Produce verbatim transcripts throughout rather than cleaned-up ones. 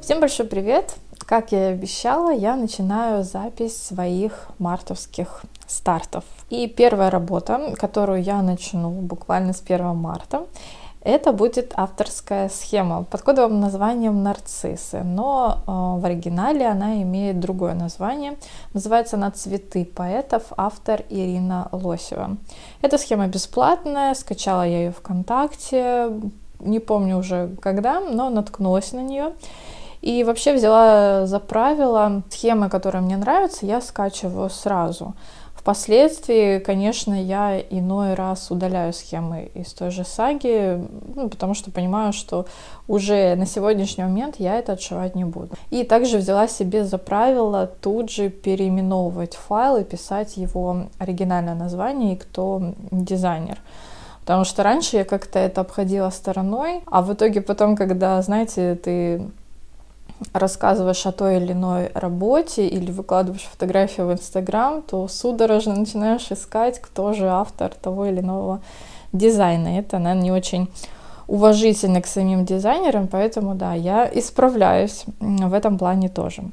Всем большой привет! Как я и обещала, я начинаю запись своих мартовских стартов. И первая работа, которую я начну буквально с первого марта, это будет авторская схема под кодовым названием «Нарциссы», но э, в оригинале она имеет другое название. Называется она «Цветы поэтов», автор Ирина Лосева. Эта схема бесплатная, скачала я ее ВКонтакте, не помню уже когда, но наткнулась на нее. И вообще взяла за правило схемы, которые мне нравятся, я скачиваю сразу. Впоследствии, конечно, я иной раз удаляю схемы из той же саги, ну, потому что понимаю, что уже на сегодняшний момент я это отшивать не буду. И также взяла себе за правило тут же переименовывать файл и писать его оригинальное название и кто дизайнер. Потому что раньше я как-то это обходила стороной, а в итоге потом, когда, знаете, ты рассказываешь о той или иной работе или выкладываешь фотографию в Инстаграм, то судорожно начинаешь искать, кто же автор того или иного дизайна. Это, наверное, не очень уважительно к самим дизайнерам, поэтому, да, я исправляюсь в этом плане тоже.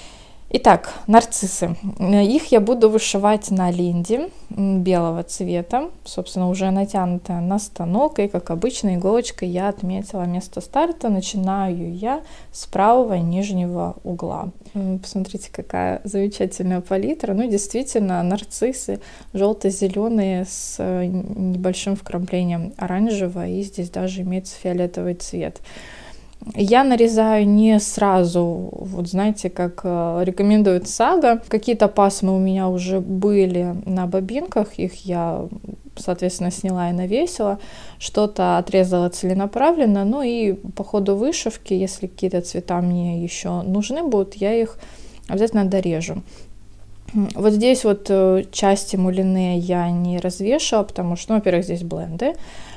Итак, нарциссы. Их я буду вышивать на линде белого цвета, собственно, уже натянутая на станок, и, как обычно, иголочкой я отметила место старта. Начинаю я с правого нижнего угла. Посмотрите, какая замечательная палитра. Ну, действительно, нарциссы желто-зеленые с небольшим вкраплением оранжевого, и здесь даже имеется фиолетовый цвет. Я нарезаю не сразу, вот знаете, как рекомендует сага. Какие-то пасмы у меня уже были на бобинках, их я, соответственно, сняла и навесила. Что-то отрезала целенаправленно, ну и по ходу вышивки, если какие-то цвета мне еще нужны будут, я их обязательно дорежу. Вот здесь вот части мулине я не развешивала, потому что, ну, во-первых, здесь бленды,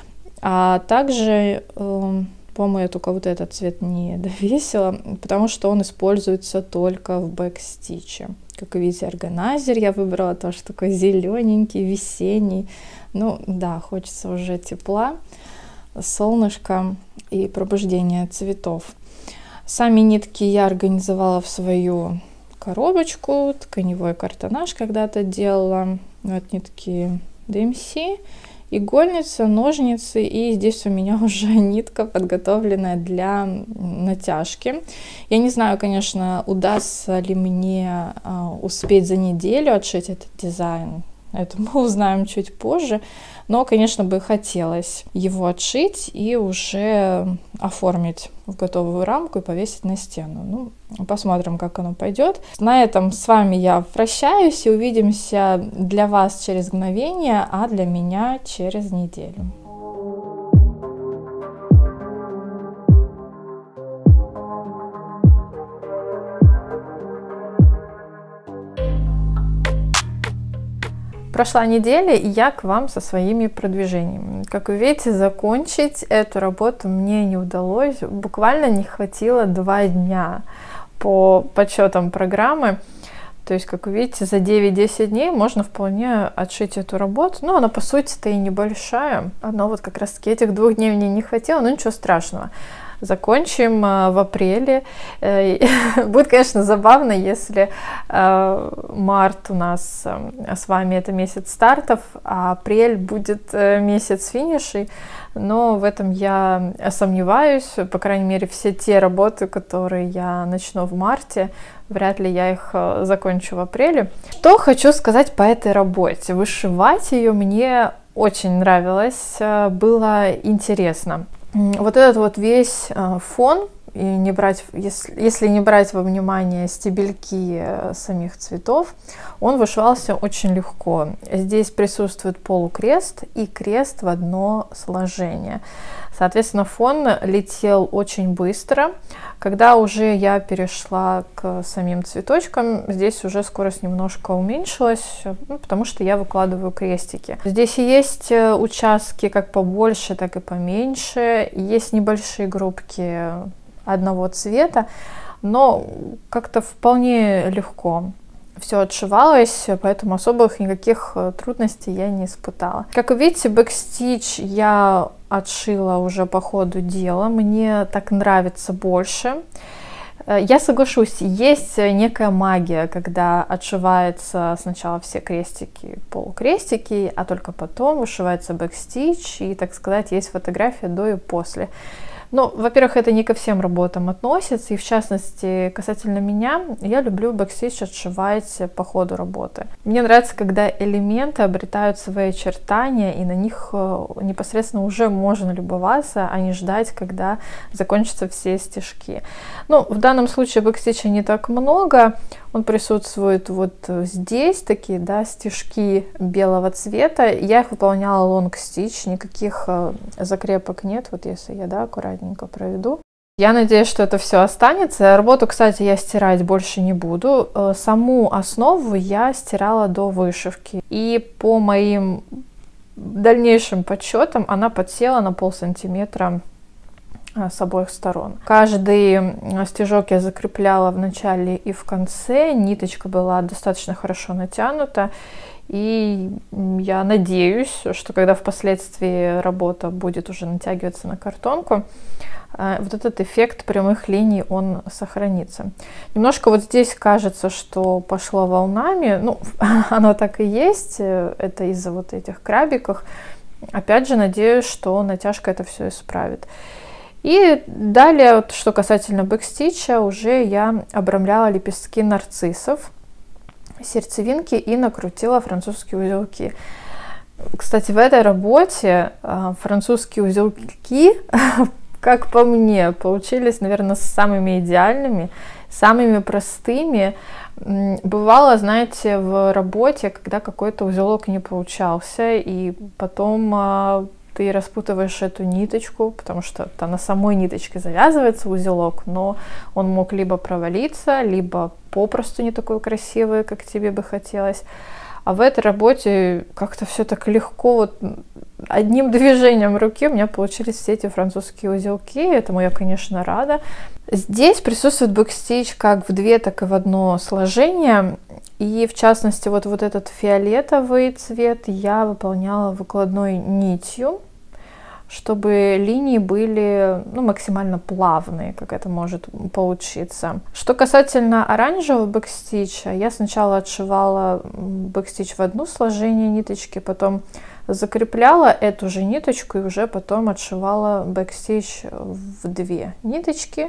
а также... По-моему, я только вот этот цвет не довесила, потому что он используется только в бэкстиче. Как вы видите, органайзер я выбрала тоже такой зелененький, весенний. Ну да, хочется уже тепла, солнышка и пробуждения цветов. Сами нитки я организовала в свою коробочку, тканевой картонаж когда-то делала. Вот нитки ди эм си. Игольница, ножницы, и здесь у меня уже нитка, подготовленная для натяжки. Я не знаю, конечно, удастся ли мне а, успеть за неделю отшить этот дизайн. Это мы узнаем чуть позже. Но, конечно, бы хотелось его отшить и уже оформить в готовую рамку и повесить на стену. Ну, посмотрим, как оно пойдет. На этом с вами я прощаюсь и увидимся для вас через мгновение, а для меня через неделю. Прошла неделя, и я к вам со своими продвижениями. Как вы видите, закончить эту работу мне не удалось. Буквально не хватило два дня по подсчетам программы. То есть, как вы видите, за девять-десять дней можно вполне отшить эту работу. Ну, она, по сути-то, и небольшая. Но вот как раз-таки этих двух дней мне не хватило, но ничего страшного. Закончим в апреле. Будет, конечно, забавно, если март у нас с вами это месяц стартов, а апрель будет месяц финишей. Но в этом я сомневаюсь. По крайней мере, все те работы, которые я начну в марте, вряд ли я их закончу в апреле. Что хочу сказать по этой работе. Вышивать ее мне очень нравилось, было интересно. Вот этот вот весь фон, и не брать, если, если не брать во внимание стебельки самих цветов, он вышивался очень легко. Здесь присутствует полукрест и крест в одно сложение. Соответственно, фон летел очень быстро. Когда уже я перешла к самим цветочкам, здесь уже скорость немножко уменьшилась, ну, потому что я выкладываю крестики. Здесь есть участки как побольше, так и поменьше. Есть небольшие группки одного цвета, но как-то вполне легко все отшивалось, поэтому особых никаких трудностей я не испытала. Как вы видите, бэкстич я отшила уже по ходу дела, мне так нравится больше. Я соглашусь, есть некая магия, когда отшивается сначала все крестики, полукрестики, а только потом вышивается бэкстич, и, так сказать, есть фотография до и после. Ну, во-первых, это не ко всем работам относится, и в частности, касательно меня, я люблю бэкстич отшивать по ходу работы. Мне нравится, когда элементы обретают свои очертания, и на них непосредственно уже можно любоваться, а не ждать, когда закончатся все стежки. Ну, в данном случае бэкстича не так много, он присутствует вот здесь, такие, да, стежки белого цвета. Я их выполняла лонг-стич, никаких закрепок нет, вот если я, да, аккуратненько проведу. Я надеюсь, что это все останется. Работу, кстати, я стирать больше не буду. Саму основу я стирала до вышивки. И по моим дальнейшим подсчетам она подсела на полсантиметра с обоих сторон. Каждый стежок я закрепляла в начале и в конце. Ниточка была достаточно хорошо натянута. И я надеюсь, что когда впоследствии работа будет уже натягиваться на картонку, вот этот эффект прямых линий, он сохранится. Немножко вот здесь кажется, что пошло волнами. Ну, оно так и есть. Это из-за вот этих крабиков. Опять же, надеюсь, что натяжка это все исправит. И далее, вот, что касательно бэкстича, уже я обрамляла лепестки нарциссов, сердцевинки и накрутила французские узелки. Кстати, в этой работе французские узелки, как по мне, получились, наверное, самыми идеальными, самыми простыми. Бывало, знаете, в работе, когда какой-то узелок не получался, и потом ты распутываешь эту ниточку, потому что на самой ниточке завязывается узелок, но он мог либо провалиться, либо попросту не такой красивый, как тебе бы хотелось. А в этой работе как-то все так легко, вот одним движением руки у меня получились все эти французские узелки, этому я, конечно, рада. Здесь присутствует бэкстич как в две, так и в одно сложение. И в частности, вот, вот этот фиолетовый цвет я выполняла выкладной нитью, чтобы линии были, ну, максимально плавные, как это может получиться. Что касательно оранжевого бэкстича, я сначала отшивала бэкстич в одно сложение ниточки, потом закрепляла эту же ниточку и уже потом отшивала бэкстич в две ниточки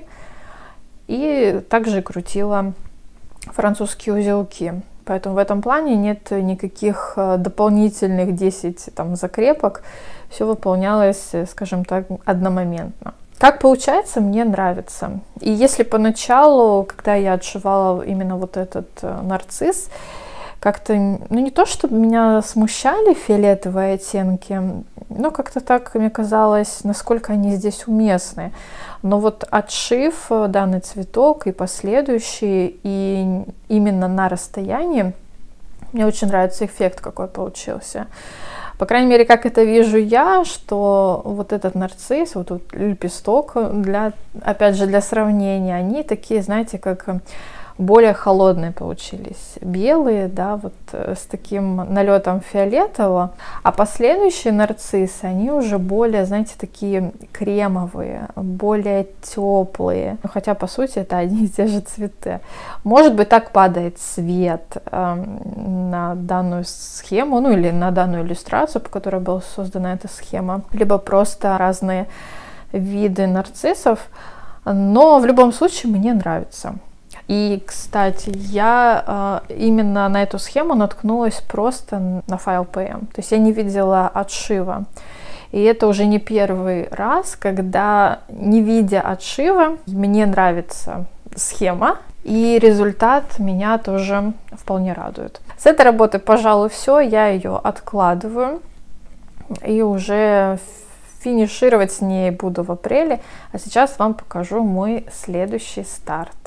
и также крутила французские узелки. Поэтому в этом плане нет никаких дополнительных десять там закрепок. Все выполнялось, скажем так, одномоментно. Как получается, мне нравится. И если поначалу, когда я отшивала именно вот этот нарцисс, как-то, ну не то, чтобы меня смущали фиолетовые оттенки, но как-то так мне казалось, насколько они здесь уместны. Но вот отшив данный цветок и последующие, и именно на расстоянии, мне очень нравится эффект, какой получился. По крайней мере, как это вижу я, что вот этот нарцисс, вот тут лепесток, для, опять же, для сравнения, они такие, знаете, как более холодные получились, белые, да, вот с таким налетом фиолетового, а последующие нарциссы, они уже более, знаете, такие кремовые, более теплые, хотя по сути это одни и те же цветы. Может быть, так падает свет э, на данную схему, ну или на данную иллюстрацию, по которой была создана эта схема, либо просто разные виды нарциссов, но в любом случае мне нравится. И, кстати, я э, именно на эту схему наткнулась просто на файл пи эм. То есть я не видела отшива. И это уже не первый раз, когда, не видя отшива, мне нравится схема. И результат меня тоже вполне радует. С этой работы, пожалуй, все. Я ее откладываю. И уже финишировать с ней буду в апреле. А сейчас вам покажу мой следующий старт.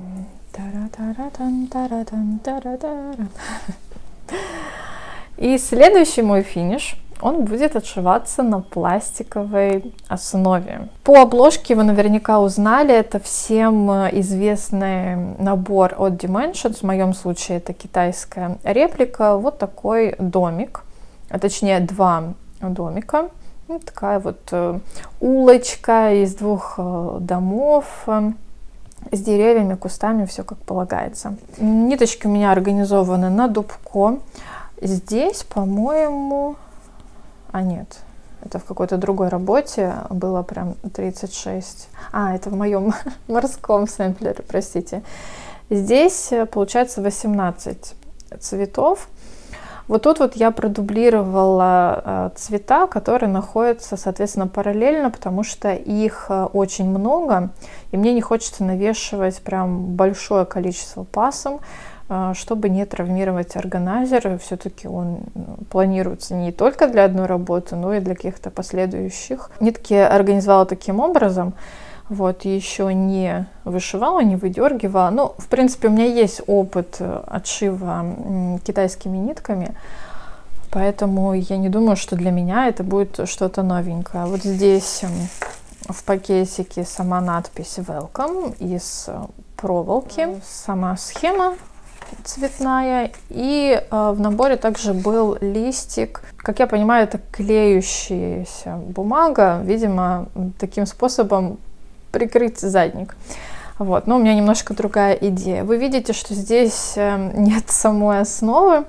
И следующий мой финиш, он будет отшиваться на пластиковой основе. По обложке вы наверняка узнали, это всем известный набор от Dimensions, в моем случае это китайская реплика, вот такой домик, а точнее два домика, вот такая вот улочка из двух домов. с деревьями, кустами, все как полагается. Ниточки у меня организованы на дубко. Здесь, по-моему... А нет, это в какой-то другой работе было прям тридцать шесть. А, это в моем морском сэмплере, простите. Здесь получается восемнадцать цветов. Вот тут вот я продублировала э, цвета, которые находятся, соответственно, параллельно, потому что их э, очень много, и мне не хочется навешивать прям большое количество пасм, э, чтобы не травмировать органайзер. Все-таки он планируется не только для одной работы, но и для каких-то последующих. Нитки организовала таким образом. Вот, еще не вышивала, не выдергивала. Ну, в принципе, у меня есть опыт отшива китайскими нитками, поэтому я не думаю, что для меня это будет что-то новенькое. Вот здесь в пакетике сама надпись Welcome из проволоки, сама схема цветная, и э, в наборе также был листик. Как я понимаю, это клеющаяся бумага, видимо, таким способом прикрыть задник. Вот. Но у меня немножко другая идея. Вы видите, что здесь нет самой основы.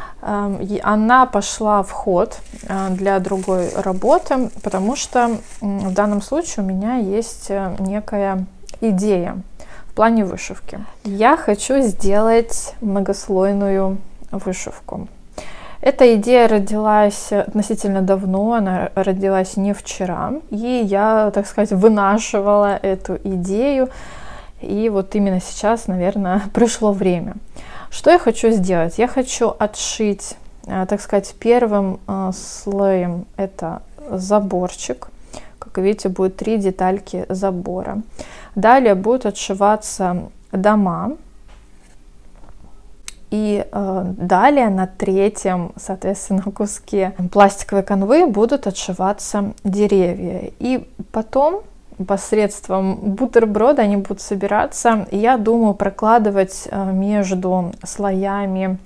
Она пошла в ход для другой работы, потому что в данном случае у меня есть некая идея в плане вышивки. Я хочу сделать многослойную вышивку. Эта идея родилась относительно давно, она родилась не вчера, и я, так сказать, вынашивала эту идею, и вот именно сейчас, наверное, пришло время. Что я хочу сделать? Я хочу отшить, так сказать, первым слоем это заборчик. Как видите, будет три детальки забора. Далее будут отшиваться дома. И э, далее на третьем, соответственно, куске пластиковой канвы будут отшиваться деревья. И потом посредством бутерброда они будут собираться. Я думаю прокладывать э, между слоями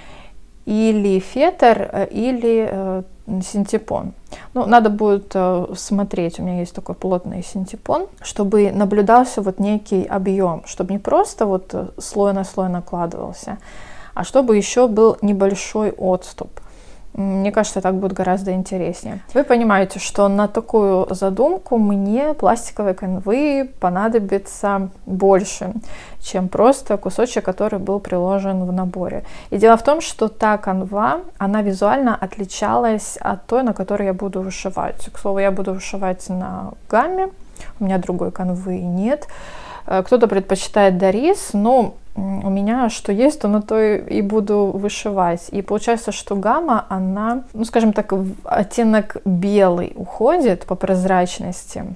или фетр, или э, синтепон. Ну, надо будет э, смотреть, у меня есть такой плотный синтепон, чтобы наблюдался вот некий объем, чтобы не просто вот слой на слой накладывался, а чтобы еще был небольшой отступ. Мне кажется, так будет гораздо интереснее. Вы понимаете, что на такую задумку мне пластиковой канвы понадобится больше, чем просто кусочек, который был приложен в наборе. И дело в том, что та канва, она визуально отличалась от той, на которой я буду вышивать. К слову, я буду вышивать на гамме, у меня другой канвы нет. Кто-то предпочитает Дорис, но у меня что есть, то на то и буду вышивать. И получается, что гамма, она, ну скажем так, в оттенок белый уходит по прозрачности,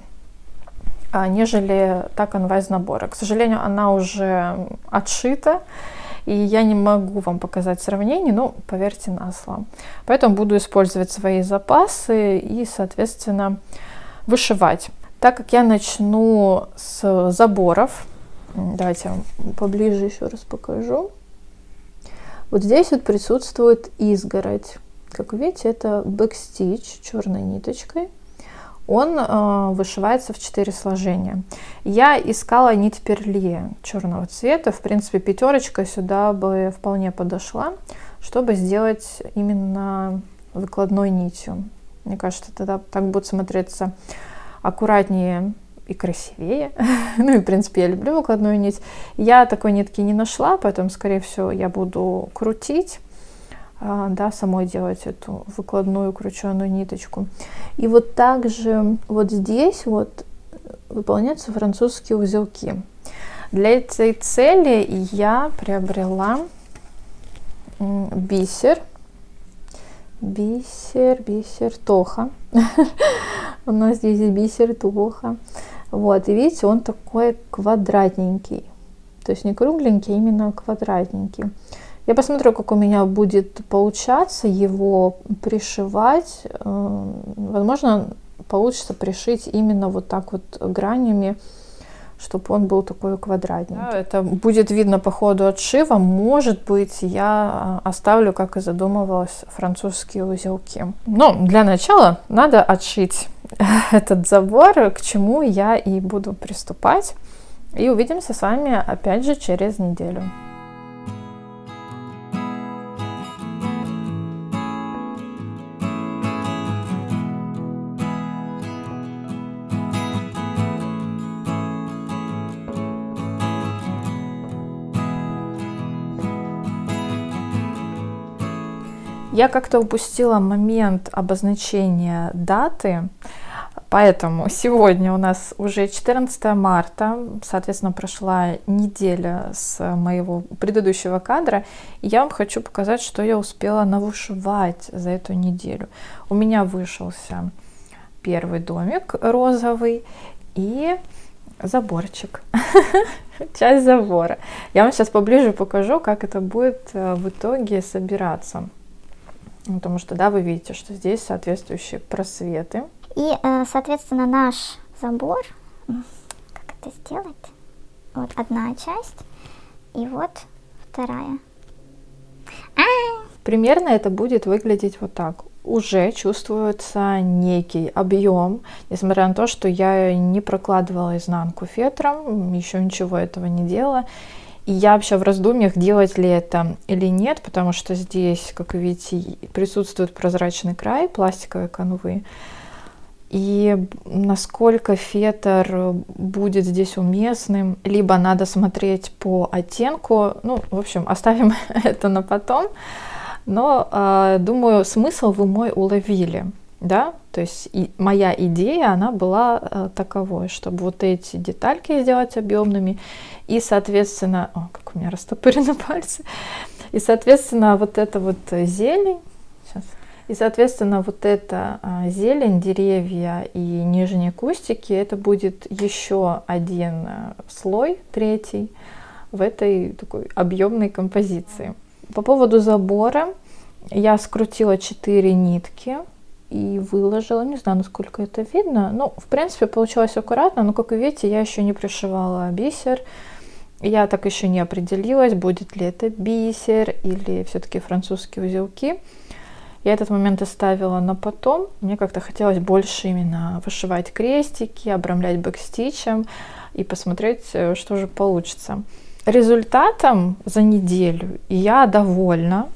нежели та канва из набора. К сожалению, она уже отшита, и я не могу вам показать сравнение, но поверьте на слово. Поэтому буду использовать свои запасы и, соответственно, вышивать. Так как я начну с заборов, давайте я вам поближе еще раз покажу. Вот здесь вот присутствует изгородь. Как вы видите, это бэкстич черной ниточкой. Он э, вышивается в четыре сложения. Я искала нить перли черного цвета. В принципе, пятерочка сюда бы вполне подошла, чтобы сделать именно выкладной нитью. Мне кажется, тогда так будет смотреться аккуратнее и красивее. Ну и, в принципе, я люблю выкладную нить. Я такой нитки не нашла, поэтому, скорее всего, я буду крутить, да, самой делать эту выкладную крученую ниточку. И вот также вот здесь вот выполняются французские узелки. Для этой цели я приобрела бисер. Бисер, бисер, тоха. У нас здесь бисер, тоха. Вот, и видите, он такой квадратненький. То есть не кругленький, а именно квадратненький. Я посмотрю, как у меня будет получаться его пришивать. Возможно, получится пришить именно вот так вот гранями, чтобы он был такой квадратненький. Да, это будет видно по ходу отшива. Может быть, я оставлю, как и задумывалась, французские узелки. Но для начала надо отшить этот забор, к чему я и буду приступать. И увидимся с вами опять же через неделю. Я как-то упустила момент обозначения даты, поэтому сегодня у нас уже четырнадцатое марта, соответственно, прошла неделя с моего предыдущего кадра, и я вам хочу показать, что я успела навышивать за эту неделю. У меня вышелся первый домик розовый и заборчик, часть забора. Я вам сейчас поближе покажу, как это будет в итоге собираться. Потому что, да, вы видите, что здесь соответствующие просветы. И, соответственно, наш забор, как это сделать? Вот одна часть, и вот вторая. А-а-а! Примерно это будет выглядеть вот так. Уже чувствуется некий объем, несмотря на то, что я не прокладывала изнанку фетром, еще ничего этого не делала. И я вообще в раздумьях, делать ли это или нет, потому что здесь, как вы видите, присутствует прозрачный край пластиковой канвы. И насколько фетр будет здесь уместным, либо надо смотреть по оттенку. Ну, в общем, оставим это на потом. Но, э, думаю, смысл вы мой уловили. Да, то есть и моя идея, она была э, таковой, чтобы вот эти детальки сделать объемными, и, соответственно, о, как у меня растопырены пальцы, и, соответственно, вот эта вот зелень, сейчас, и, соответственно, вот эта э, зелень, деревья и нижние кустики, это будет еще один э, слой, третий, в этой такой объемной композиции. По поводу забора я скрутила четыре нитки и выложила, не знаю, насколько это видно, ну, в принципе, получилось аккуратно, но, как вы видите, я еще не пришивала бисер, я так еще не определилась, будет ли это бисер или все-таки французские узелки. Я этот момент оставила на потом, мне как-то хотелось больше именно вышивать крестики, обрамлять бэкстичем и посмотреть, что же получится. Результатом за неделю я довольна.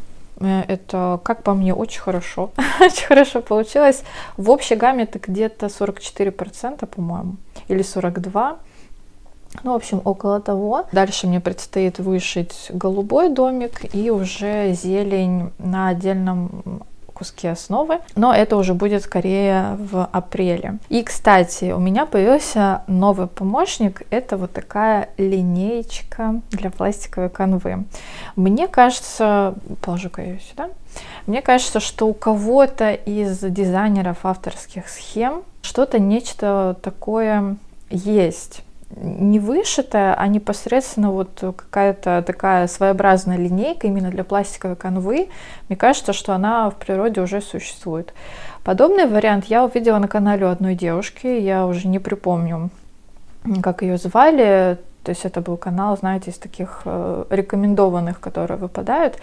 Это, как по мне, очень хорошо. Очень хорошо получилось. В общей гамме это где-то сорок четыре процента, по-моему, или сорок два процента. Ну, в общем, около того. Дальше мне предстоит вышить голубой домик и уже зелень на отдельном куски основы, но это уже будет скорее в апреле. И, кстати, у меня появился новый помощник, это вот такая линеечка для пластиковой канвы. Мне кажется, положу-ка ее сюда, мне кажется, что у кого-то из дизайнеров авторских схем что-то, нечто такое есть. Не вышитая, а непосредственно вот какая-то такая своеобразная линейка именно для пластиковой канвы. Мне кажется, что она в природе уже существует. Подобный вариант я увидела на канале у одной девушки, я уже не припомню, как ее звали. То есть это был канал, знаете, из таких э, рекомендованных, которые выпадают.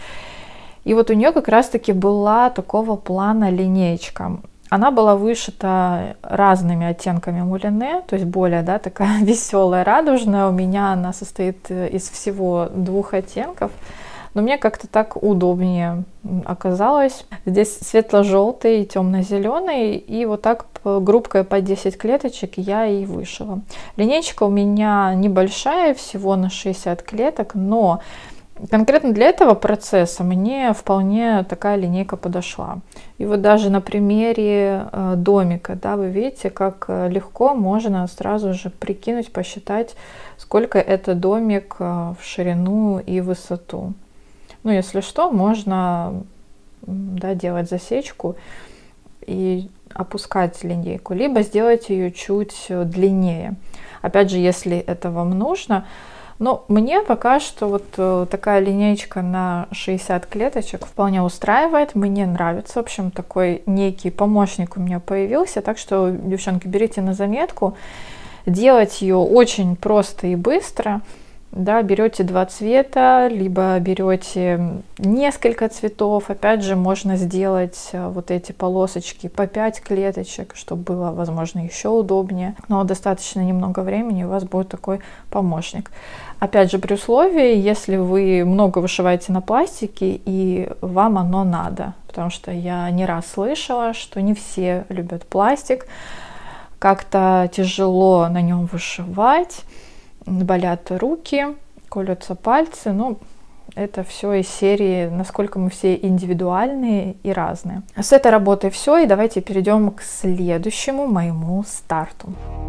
И вот у нее как раз-таки была такого плана линеечка. Она была вышита разными оттенками мулине, то есть более, да, такая веселая, радужная. У меня она состоит из всего двух оттенков, но мне как-то так удобнее оказалось. Здесь светло-желтый, темно-зеленый, и вот так группкой по десять клеточек я и вышила. Линейка у меня небольшая, всего на шестьдесят клеток, но конкретно для этого процесса мне вполне такая линейка подошла. И вот даже на примере э, домика, да, вы видите, как легко можно сразу же прикинуть, посчитать, сколько это домик э, в ширину и высоту. Ну, если что, можно, да, делать засечку и опускать линейку, либо сделать ее чуть длиннее. Опять же, если это вам нужно. Но мне пока что вот э, такая линейка на шестьдесят клеточек вполне устраивает, мне нравится. В общем, такой некий помощник у меня появился, так что, девчонки, берите на заметку. Делать ее очень просто и быстро. Да, берете два цвета, либо берете несколько цветов. Опять же, можно сделать вот эти полосочки по пять клеточек, чтобы было, возможно, еще удобнее. Но достаточно немного времени, у вас будет такой помощник. Опять же, при условии, если вы много вышиваете на пластике и вам оно надо. Потому что я не раз слышала, что не все любят пластик. Как-то тяжело на нем вышивать. Болят руки, колются пальцы, ну, это все из серии, насколько мы все индивидуальные и разные. С этой работой все, и давайте перейдем к следующему моему старту.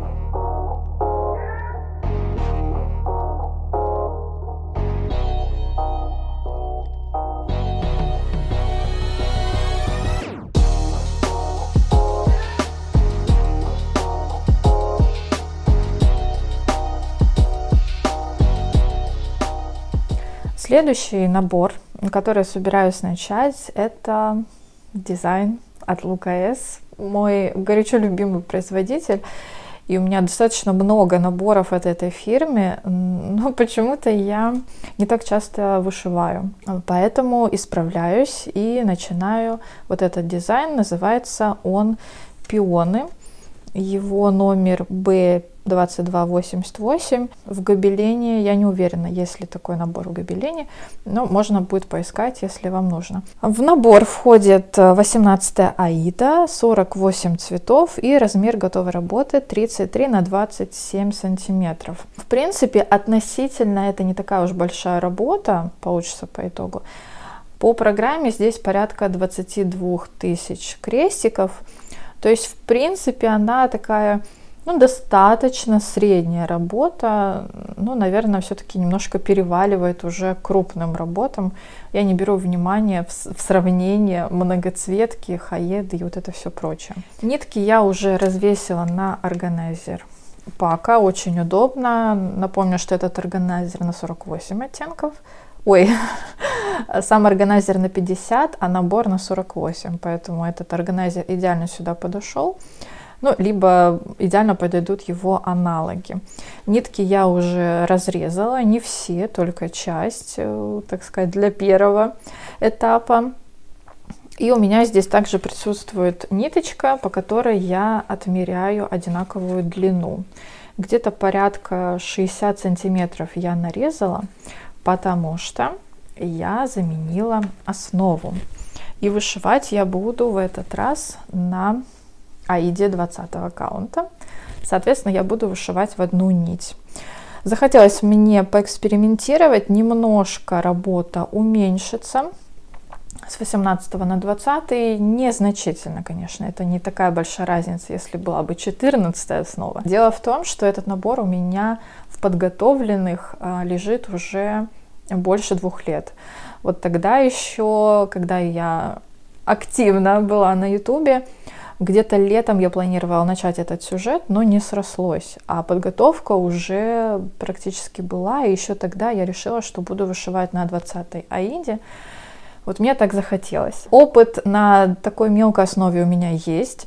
Следующий набор, который я собираюсь начать, это дизайн от ЛКС. Мой горячо любимый производитель. И у меня достаточно много наборов от этой фирмы, но почему-то я не так часто вышиваю. Поэтому исправляюсь и начинаю вот этот дизайн. Называется он «Пионы». Его номер бэ двадцать два восемьдесят восемь. В гобелене я не уверена, есть ли такой набор в гобелене, но можно будет поискать, если вам нужно. В набор входит восемнадцатая аида, сорок восемь цветов и размер готовой работы тридцать три на двадцать семь сантиметров. В принципе, относительно это не такая уж большая работа получится по итогу. По программе здесь порядка двадцати двух тысяч крестиков. То есть, в принципе, она такая, ну, достаточно средняя работа. Ну, наверное, все-таки немножко переваливает уже к крупным работам. Я не беру внимания в, в сравнение многоцветки, хаеды и вот это все прочее. Нитки я уже развесила на органайзер пака. Очень удобно. Напомню, что этот органайзер на сорок восемь оттенков. Ой, сам органайзер на пятьдесят, а набор на сорок восемь, поэтому этот органайзер идеально сюда подошел. Ну, либо идеально подойдут его аналоги. Нитки я уже разрезала, не все, только часть, так сказать, для первого этапа. И у меня здесь также присутствует ниточка, по которой я отмеряю одинаковую длину. Где-то порядка шестьдесят сантиметров я нарезала, потому что я заменила основу. И вышивать я буду в этот раз на аиде двадцатого каунта. Соответственно, я буду вышивать в одну нить. Захотелось мне поэкспериментировать, немножко работа уменьшится с восемнадцатого на двадцатый, незначительно, конечно, это не такая большая разница, если была бы четырнадцатая основа. Дело в том, что этот набор у меня в подготовленных а, лежит уже больше двух лет. Вот тогда еще, когда я активно была на ютубе, где-то летом я планировала начать этот сюжет, но не срослось, а подготовка уже практически была, и еще тогда я решила, что буду вышивать на двадцатой аиде. Вот мне так захотелось. Опыт на такой мелкой основе у меня есть.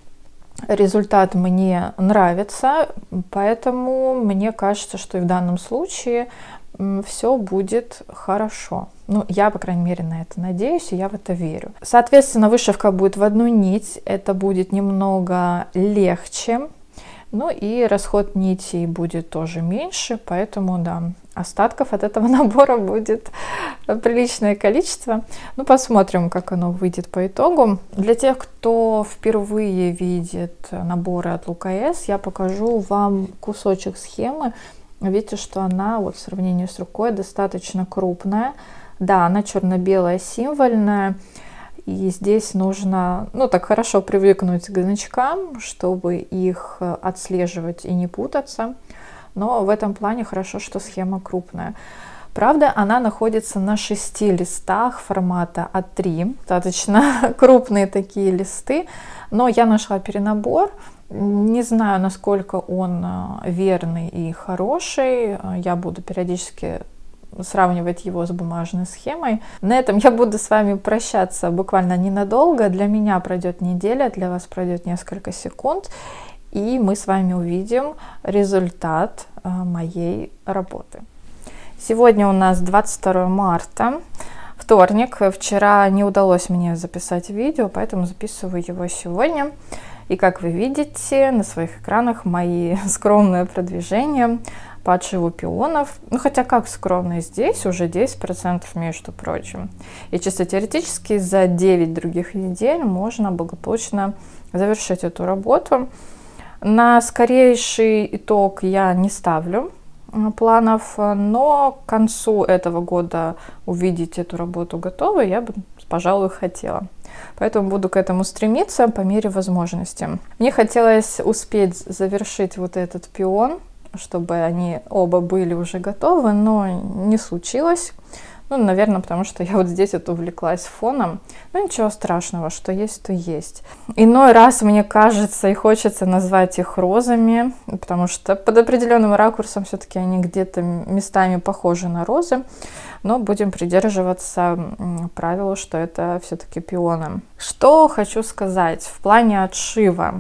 Результат мне нравится, поэтому мне кажется, что и в данном случае все будет хорошо. Ну, я, по крайней мере, на это надеюсь, и я в это верю. Соответственно, вышивка будет в одну нить. Это будет немного легче. Ну и расход нитей будет тоже меньше, поэтому, да, остатков от этого набора будет приличное количество. Ну, посмотрим, как оно выйдет по итогу. Для тех, кто впервые видит наборы от ЛКС, я покажу вам кусочек схемы. Видите, что она, вот в сравнении с рукой, достаточно крупная. Да, она черно-белая, символьная. И здесь нужно, ну, так хорошо привыкнуть к значкам, чтобы их отслеживать и не путаться. Но в этом плане хорошо, что схема крупная. Правда, она находится на шести листах формата а три. Достаточно крупные такие листы. Но я нашла перенабор. Не знаю, насколько он верный и хороший. Я буду периодически сравнивать его с бумажной схемой. На этом я буду с вами прощаться буквально ненадолго. Для меня пройдет неделя, для вас пройдет несколько секунд. И мы с вами увидим результат моей работы. Сегодня у нас двадцать второе марта, вторник. Вчера не удалось мне записать видео, поэтому записываю его сегодня. И как вы видите на своих экранах, мои скромные продвижения по отшиву пионов. Ну, хотя как скромные, здесь уже десять процентов, между прочим. И чисто теоретически за девять других недель можно благополучно завершить эту работу. На скорейший итог я не ставлю планов, но к концу этого года увидеть эту работу готовой я бы, пожалуй, хотела. Поэтому буду к этому стремиться по мере возможности. Мне хотелось успеть завершить вот этот пион, чтобы они оба были уже готовы, но не случилось. Ну, наверное, потому что я вот здесь вот увлеклась фоном. Ну, ничего страшного, что есть, то есть. Иной раз мне кажется и хочется назвать их розами, потому что под определенным ракурсом все-таки они где-то местами похожи на розы. Но будем придерживаться правила, что это все-таки пионы. Что хочу сказать в плане отшива.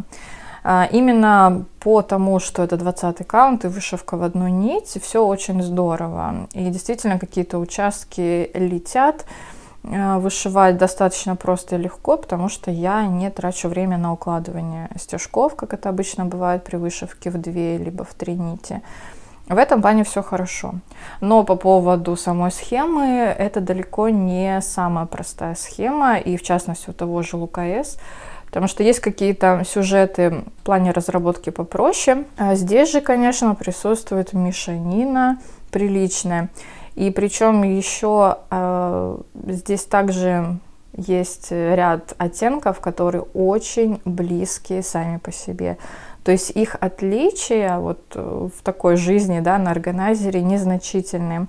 Именно по тому, что это двадцатый каунт и вышивка в одну нить, все очень здорово. И действительно какие-то участки летят. Вышивать достаточно просто и легко, потому что я не трачу время на укладывание стежков, как это обычно бывает при вышивке в две либо в три нити. В этом плане все хорошо. Но по поводу самой схемы, это далеко не самая простая схема, и в частности у того же ЛукаС. Потому что есть какие-то сюжеты в плане разработки попроще. А здесь же, конечно, присутствует мешанина приличная. И причем еще э, здесь также есть ряд оттенков, которые очень близкие сами по себе. То есть их отличия вот в такой жизни, да, на органайзере незначительные.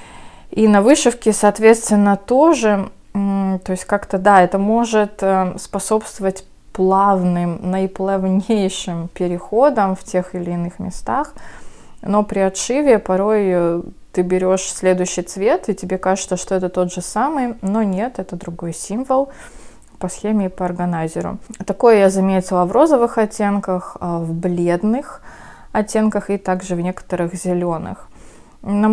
И на вышивке, соответственно, тоже. То есть как-то, да, это может способствовать плавным, наиплавнейшим переходам в тех или иных местах, но при отшиве порой ты берешь следующий цвет, и тебе кажется, что это тот же самый, но нет, это другой символ по схеме и по органайзеру. Такое я заметила в розовых оттенках, в бледных оттенках и также в некоторых зеленых. На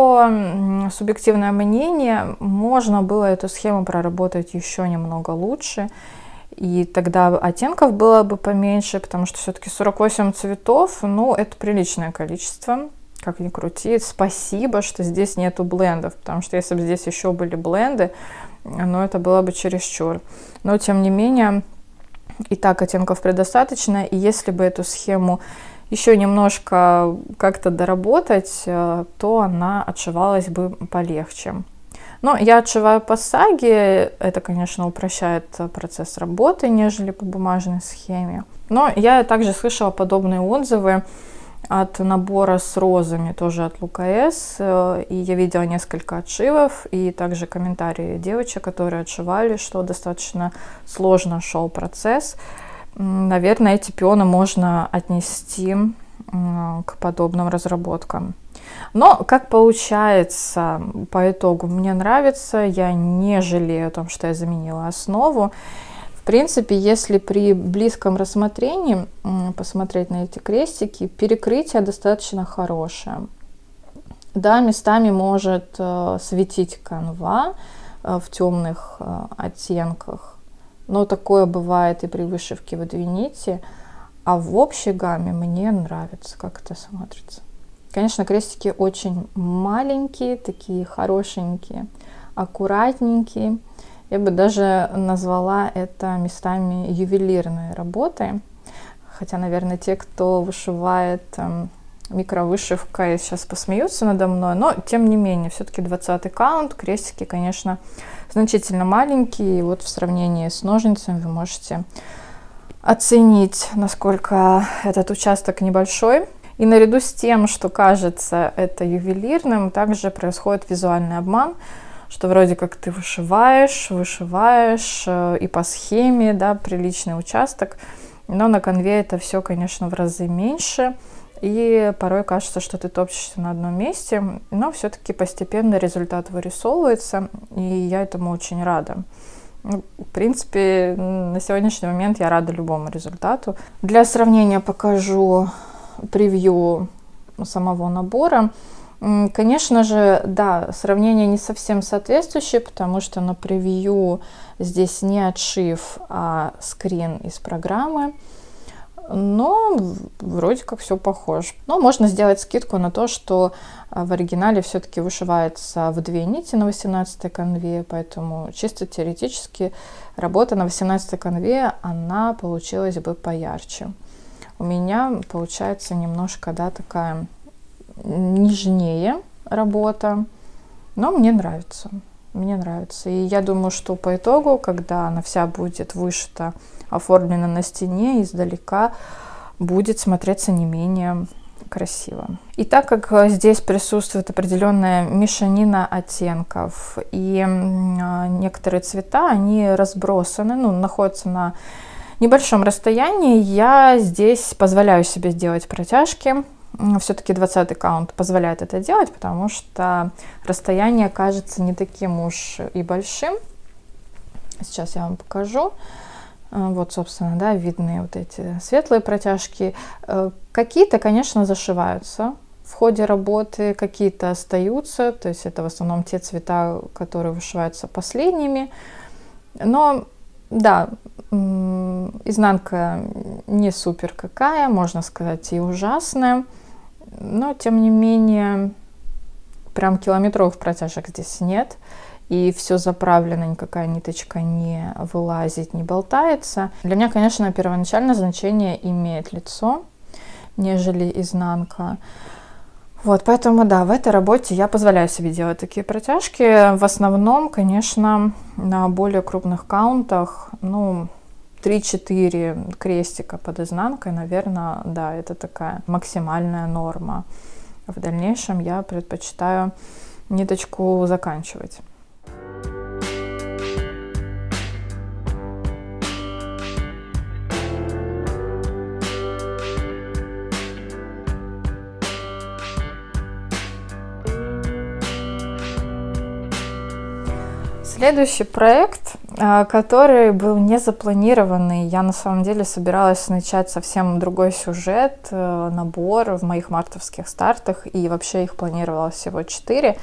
мое субъективное мнение, можно было эту схему проработать еще немного лучше, и тогда оттенков было бы поменьше, потому что все-таки сорок восемь цветов, ну, это приличное количество, как ни крути. Спасибо, что здесь нету блендов, потому что если бы здесь еще были бленды, ну, это было бы чересчур. Но, тем не менее, и так оттенков предостаточно, и если бы эту схему еще немножко как-то доработать, то она отшивалась бы полегче. Но я отшиваю по саге, это, конечно, упрощает процесс работы, нежели по бумажной схеме. Но я также слышала подобные отзывы от набора с розами, тоже от ЛукаС, и я видела несколько отшивов, и также комментарии девочек, которые отшивали, что достаточно сложно шел процесс. Наверное, эти пионы можно отнести к подобным разработкам. Но как получается по итогу, мне нравится, я не жалею о том, что я заменила основу. В принципе, если при близком рассмотрении посмотреть на эти крестики, перекрытие достаточно хорошее. Да, местами может светить канва в темных оттенках, но такое бывает и при вышивке в две нити, а в общей гамме мне нравится, как это смотрится. Конечно, крестики очень маленькие, такие хорошенькие, аккуратненькие. Я бы даже назвала это местами ювелирной работой. Хотя, наверное, те, кто вышивает эм, микровышивкой, сейчас посмеются надо мной. Но, тем не менее, все-таки двадцатый каунт. Крестики, конечно, значительно маленькие. И вот в сравнении с ножницами вы можете оценить, насколько этот участок небольшой. И наряду с тем, что кажется это ювелирным, также происходит визуальный обман, что вроде как ты вышиваешь, вышиваешь и по схеме, да, приличный участок, но на конве это все, конечно, в разы меньше, и порой кажется, что ты топчешься на одном месте, но все-таки постепенно результат вырисовывается, и я этому очень рада. Ну, в принципе, на сегодняшний момент я рада любому результату. Для сравнения покажу превью самого набора. Конечно же, да, сравнение не совсем соответствующее, потому что на превью здесь не отшив, а скрин из программы. Но вроде как все похоже. Но можно сделать скидку на то, что в оригинале все-таки вышивается в две нити на восемнадцатой канве, поэтому чисто теоретически работа на восемнадцатой канве, она получилась бы поярче. У меня получается немножко, да, такая нежнее работа, но мне нравится. Мне нравится. И я думаю, что по итогу, когда она вся будет вышита, оформлена на стене, издалека будет смотреться не менее красиво. И так как здесь присутствует определенная мешанина оттенков, и некоторые цвета, они разбросаны, ну, находятся на небольшом расстоянии, я здесь позволяю себе сделать протяжки. Все-таки двадцатый каунт позволяет это делать, потому что расстояние кажется не таким уж и большим. Сейчас я вам покажу. Вот, собственно, да, видны вот эти светлые протяжки. Какие-то, конечно, зашиваются в ходе работы, какие-то остаются. То есть это в основном те цвета, которые вышиваются последними. Но, да, изнанка не супер какая, можно сказать, и ужасная. Но, тем не менее, прям километровых протяжек здесь нет. И все заправлено, никакая ниточка не вылазит, не болтается. Для меня, конечно, первоначальное значение имеет лицо, нежели изнанка. Вот, поэтому, да, в этой работе я позволяю себе делать такие протяжки. В основном, конечно, на более крупных каунтах, ну, три-четыре крестика под изнанкой, наверное, да, это такая максимальная норма. В дальнейшем я предпочитаю ниточку заканчивать. Следующий проект, который был не запланированный, я на самом деле собиралась начать совсем другой сюжет, набор в моих мартовских стартах, и вообще их планировала всего четыре,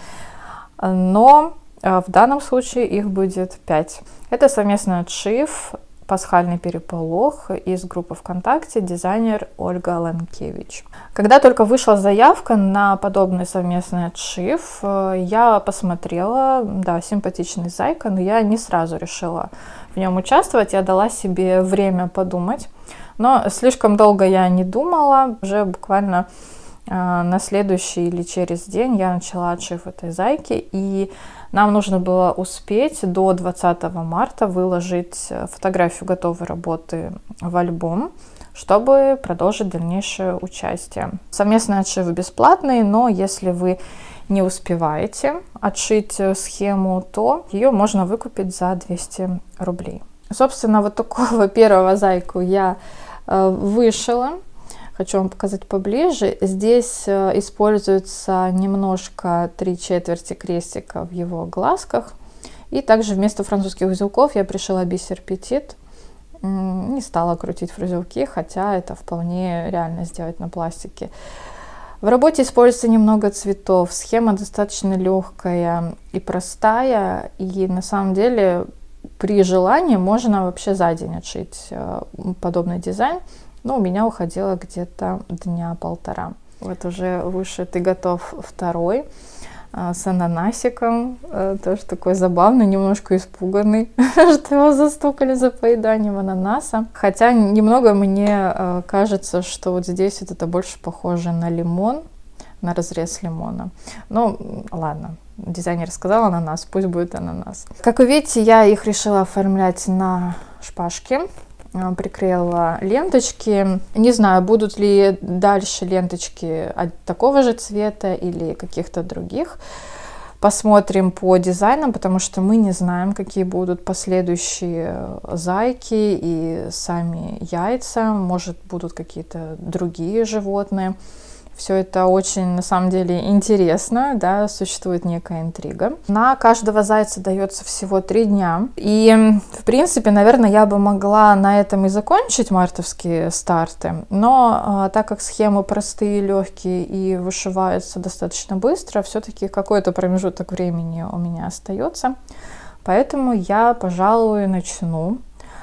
но в данном случае их будет пять. Это совместный отшив «Пасхальный переполох» из группы ВКонтакте дизайнер Ольга Ланкевич. Когда только вышла заявка на подобный совместный отшив, я посмотрела, да, симпатичный зайка, но я не сразу решила в нем участвовать, я дала себе время подумать, но слишком долго я не думала, уже буквально на следующий или через день я начала отшив этой зайки, и нам нужно было успеть до двадцатого марта выложить фотографию готовой работы в альбом, чтобы продолжить дальнейшее участие. Совместный отшив бесплатный, но если вы не успеваете отшить схему, то ее можно выкупить за двести рублей. Собственно, вот такого первого зайку я вышила. Хочу вам показать поближе. Здесь используется немножко три четверти крестика в его глазках. И также вместо французских узелков я пришила бисер Петит. Не стала крутить фрузелки, хотя это вполне реально сделать на пластике. В работе используется немного цветов. Схема достаточно легкая и простая. И на самом деле при желании можно вообще за день отшить подобный дизайн. Но у меня уходило где-то дня полтора. Вот уже вышит и готов второй с ананасиком. Тоже такой забавный, немножко испуганный, что его застукали за поеданием ананаса. Хотя немного мне кажется, что вот здесь вот это больше похоже на лимон, на разрез лимона. Ну, ладно. Дизайнер сказал ананас, пусть будет ананас. Как вы видите, я их решила оформлять на шпажке. Приклеила ленточки. Не знаю, будут ли дальше ленточки от такого же цвета или каких-то других. Посмотрим по дизайнам, потому что мы не знаем, какие будут последующие зайки и сами яйца. Может, будут какие-то другие животные. Все это очень, на самом деле, интересно, да, существует некая интрига. На каждого зайца дается всего три дня. И, в принципе, наверное, я бы могла на этом и закончить мартовские старты. Но так как схемы простые, легкие и вышиваются достаточно быстро, все-таки какой-то промежуток времени у меня остается. Поэтому я, пожалуй, начну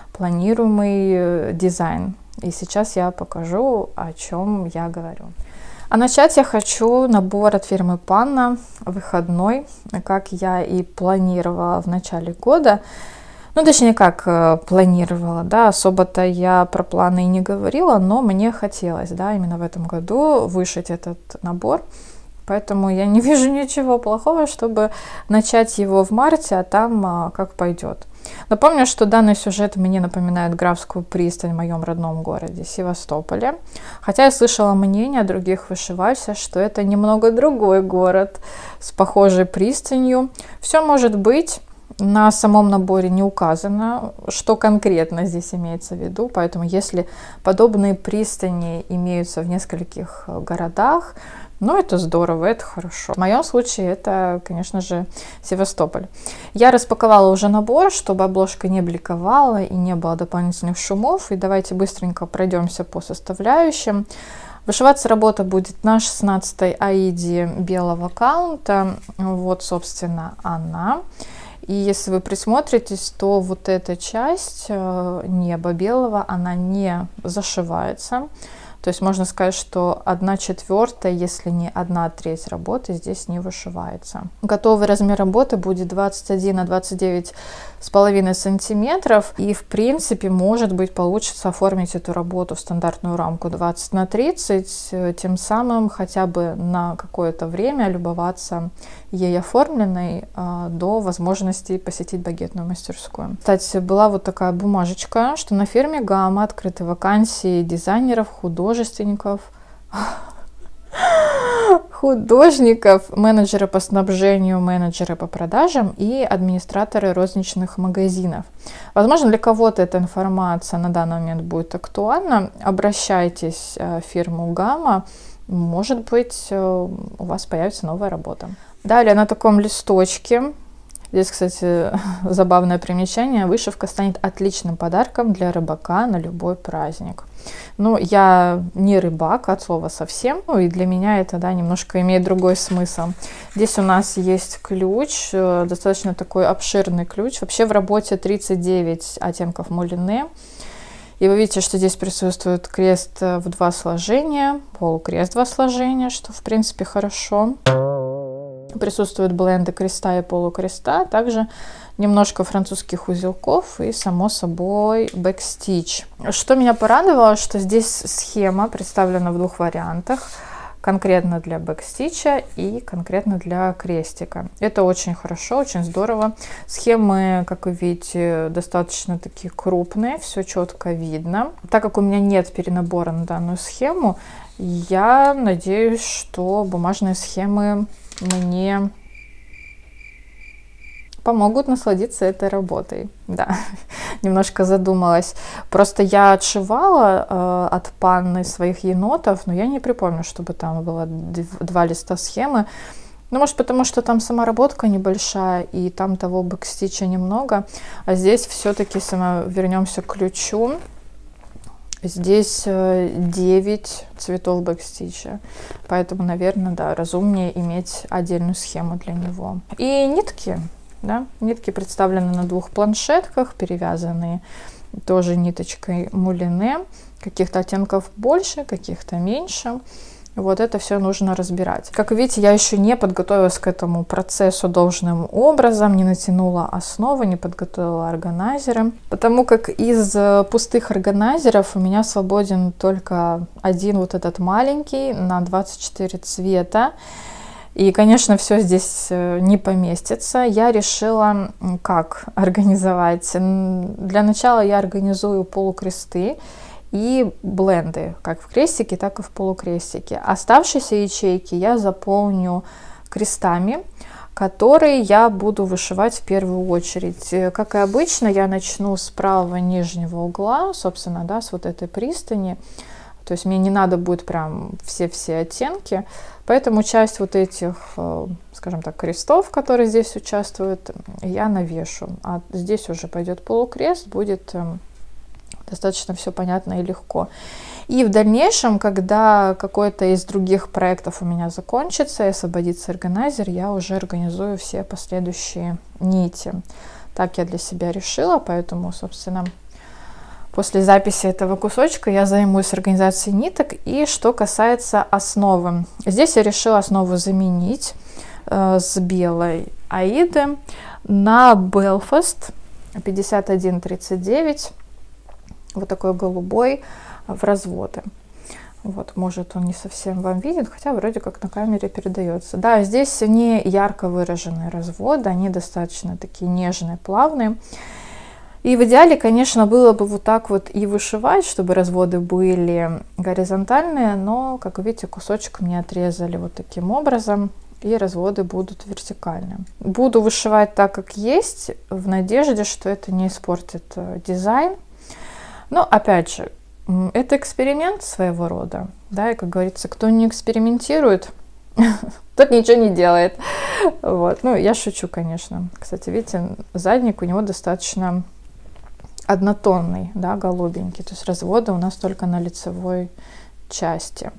планируемый дизайн. И сейчас я покажу, о чем я говорю. А начать я хочу набор от фирмы Panna, выходной, как я и планировала в начале года. Ну, точнее, как планировала, да, особо-то я про планы и не говорила, но мне хотелось, да, именно в этом году вышить этот набор. Поэтому я не вижу ничего плохого, чтобы начать его в марте, а там а, как пойдет. Напомню, что данный сюжет мне напоминает Графскую пристань в моем родном городе Севастополе. Хотя я слышала мнение других вышивальцев, что это немного другой город с похожей пристанью. Все может быть. На самом наборе не указано, что конкретно здесь имеется в виду. Поэтому если подобные пристани имеются в нескольких городах, ну, это здорово, это хорошо. В моем случае это, конечно же, Севастополь. Я распаковала уже набор, чтобы обложка не бликовала и не было дополнительных шумов. И давайте быстренько пройдемся по составляющим. Вышиваться работа будет на шестнадцатой аиде белого каунта. Вот, собственно, она. И если вы присмотритесь, то вот эта часть неба белого, она не зашивается. То есть можно сказать, что одна четвертая, если не одна треть работы здесь не вышивается. Готовый размер работы будет двадцать один на двадцать девять с половиной сантиметров. И в принципе, может быть, получится оформить эту работу в стандартную рамку двадцать на тридцать, тем самым хотя бы на какое-то время любоваться ей оформленной э, до возможности посетить багетную мастерскую. Кстати, была вот такая бумажечка, что на фирме Gamma открыты вакансии дизайнеров, художественников, художников, менеджеры по снабжению, менеджеры по продажам и администраторы розничных магазинов. Возможно, для кого-то эта информация на данный момент будет актуальна. Обращайтесь в фирму Gamma, может быть, у вас появится новая работа. Далее на таком листочке, здесь, кстати, забавное примечание, вышивка станет отличным подарком для рыбака на любой праздник. Ну, я не рыбак от слова совсем, ну и для меня это, да, немножко имеет другой смысл. Здесь у нас есть ключ, достаточно такой обширный ключ. Вообще в работе тридцать девять оттенков мулине. И вы видите, что здесь присутствует крест в два сложения, полукрест в два сложения, что в принципе хорошо. Присутствуют бленды креста и полукреста, также немножко французских узелков и, само собой, бэкстич. Что меня порадовало, что здесь схема представлена в двух вариантах, конкретно для бэкстича и конкретно для крестика. Это очень хорошо, очень здорово. Схемы, как вы видите, достаточно такие крупные, все четко видно. Так как у меня нет перенабора на данную схему, я надеюсь, что бумажные схемы мне помогут насладиться этой работой. Да, немножко задумалась. Просто я отшивала э, от Панны своих енотов, но я не припомню, чтобы там было два листа схемы. Ну, может, потому что там сама работка небольшая, и там того бэкстича немного. А здесь все-таки, если мы вернемся к ключу, здесь девять цветов бэкстича, поэтому, наверное, да, разумнее иметь отдельную схему для него. И нитки, да, нитки представлены на двух планшетках, перевязанные тоже ниточкой мулине, каких-то оттенков больше, каких-то меньше. Вот это все нужно разбирать. Как видите, я еще не подготовилась к этому процессу должным образом, не натянула основу, не подготовила органайзеры, потому как из пустых органайзеров у меня свободен только один вот этот маленький на двадцать четыре цвета. И, конечно, все здесь не поместится. Я решила, как организовать. Для начала я организую полукресты и бленды, как в крестике, так и в полукрестике. Оставшиеся ячейки я заполню крестами, которые я буду вышивать в первую очередь. Как и обычно, я начну с правого нижнего угла, собственно, да, с вот этой пристани. То есть мне не надо будет прям все-все оттенки, поэтому часть вот этих, скажем так, крестов, которые здесь участвуют, я навешу. А здесь уже пойдет полукрест, будет достаточно все понятно и легко. И в дальнейшем, когда какой-то из других проектов у меня закончится и освободится органайзер, я уже организую все последующие нити. Так я для себя решила, поэтому, собственно, после записи этого кусочка я займусь организацией ниток. И что касается основы. Здесь я решила основу заменить э, с белой Аиды на Belfast пятьдесят один тридцать девять. Вот такой голубой в разводы. Вот, может, он не совсем вам виден, хотя вроде как на камере передается. Да, здесь не ярко выраженные разводы, они достаточно такие нежные, плавные. И в идеале, конечно, было бы вот так вот и вышивать, чтобы разводы были горизонтальные, но, как вы видите, кусочек мне отрезали вот таким образом, и разводы будут вертикальные. Буду вышивать так, как есть, в надежде, что это не испортит дизайн. Но, опять же, это эксперимент своего рода, да, и, как говорится, кто не экспериментирует, тот ничего не делает. Вот, ну, я шучу, конечно. Кстати, видите, задник у него достаточно однотонный, да, голубенький, то есть разводы у нас только на лицевой части.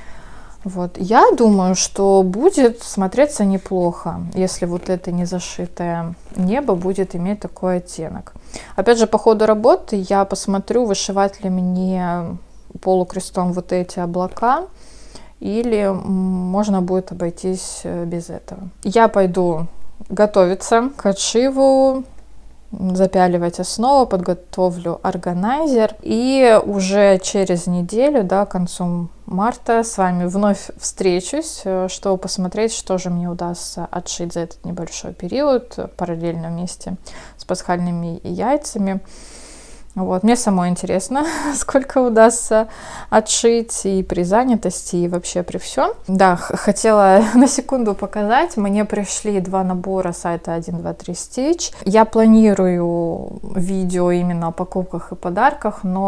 Вот, я думаю, что будет смотреться неплохо, если вот это не зашитое небо будет иметь такой оттенок. Опять же, по ходу работы я посмотрю, вышивать ли мне полукрестом вот эти облака, или можно будет обойтись без этого. Я пойду готовиться к отшиву, запяливать основу, подготовлю органайзер, и уже через неделю, да, к концу марта с вами вновь встречусь, чтобы посмотреть, что же мне удастся отшить за этот небольшой период, параллельно вместе с пасхальными яйцами. Вот. Мне самой интересно, сколько удастся отшить и при занятости, и вообще при всем. Да, хотела на секунду показать. Мне пришли два набора сайта один два три Stitch. Я планирую видео именно о покупках и подарках, но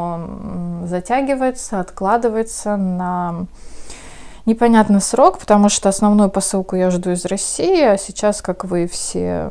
оно затягивается, откладывается на непонятный срок, потому что основную посылку я жду из России, а сейчас, как вы все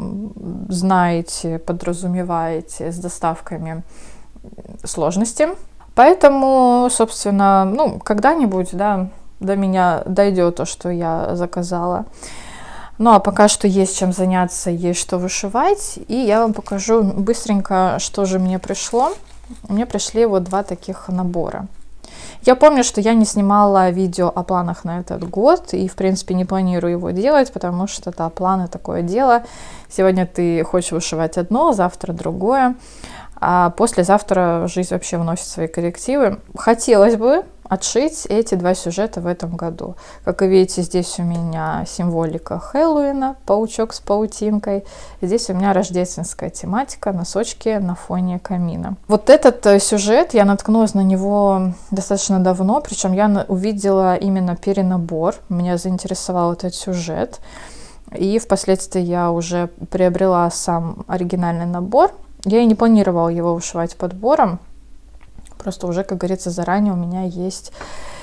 знаете, подразумеваете, с доставками сложности. Поэтому, собственно, ну, когда-нибудь, да, до меня дойдет то, что я заказала. Ну, а пока что есть чем заняться, есть что вышивать, и я вам покажу быстренько, что же мне пришло. Мне пришли вот два таких набора. Я помню, что я не снимала видео о планах на этот год, и, в принципе, не планирую его делать, потому что, да, планы такое дело. Сегодня ты хочешь вышивать одно, завтра другое, а послезавтра жизнь вообще вносит свои коррективы. Хотелось бы отшить эти два сюжета в этом году. Как вы видите, здесь у меня символика Хэллоуина, паучок с паутинкой. Здесь у меня рождественская тематика, носочки на фоне камина. Вот этот сюжет, я наткнулась на него достаточно давно, причем я увидела именно перенабор. Меня заинтересовал этот сюжет. И впоследствии я уже приобрела сам оригинальный набор. Я и не планировала его вышивать подбором. Просто уже, как говорится, заранее у меня есть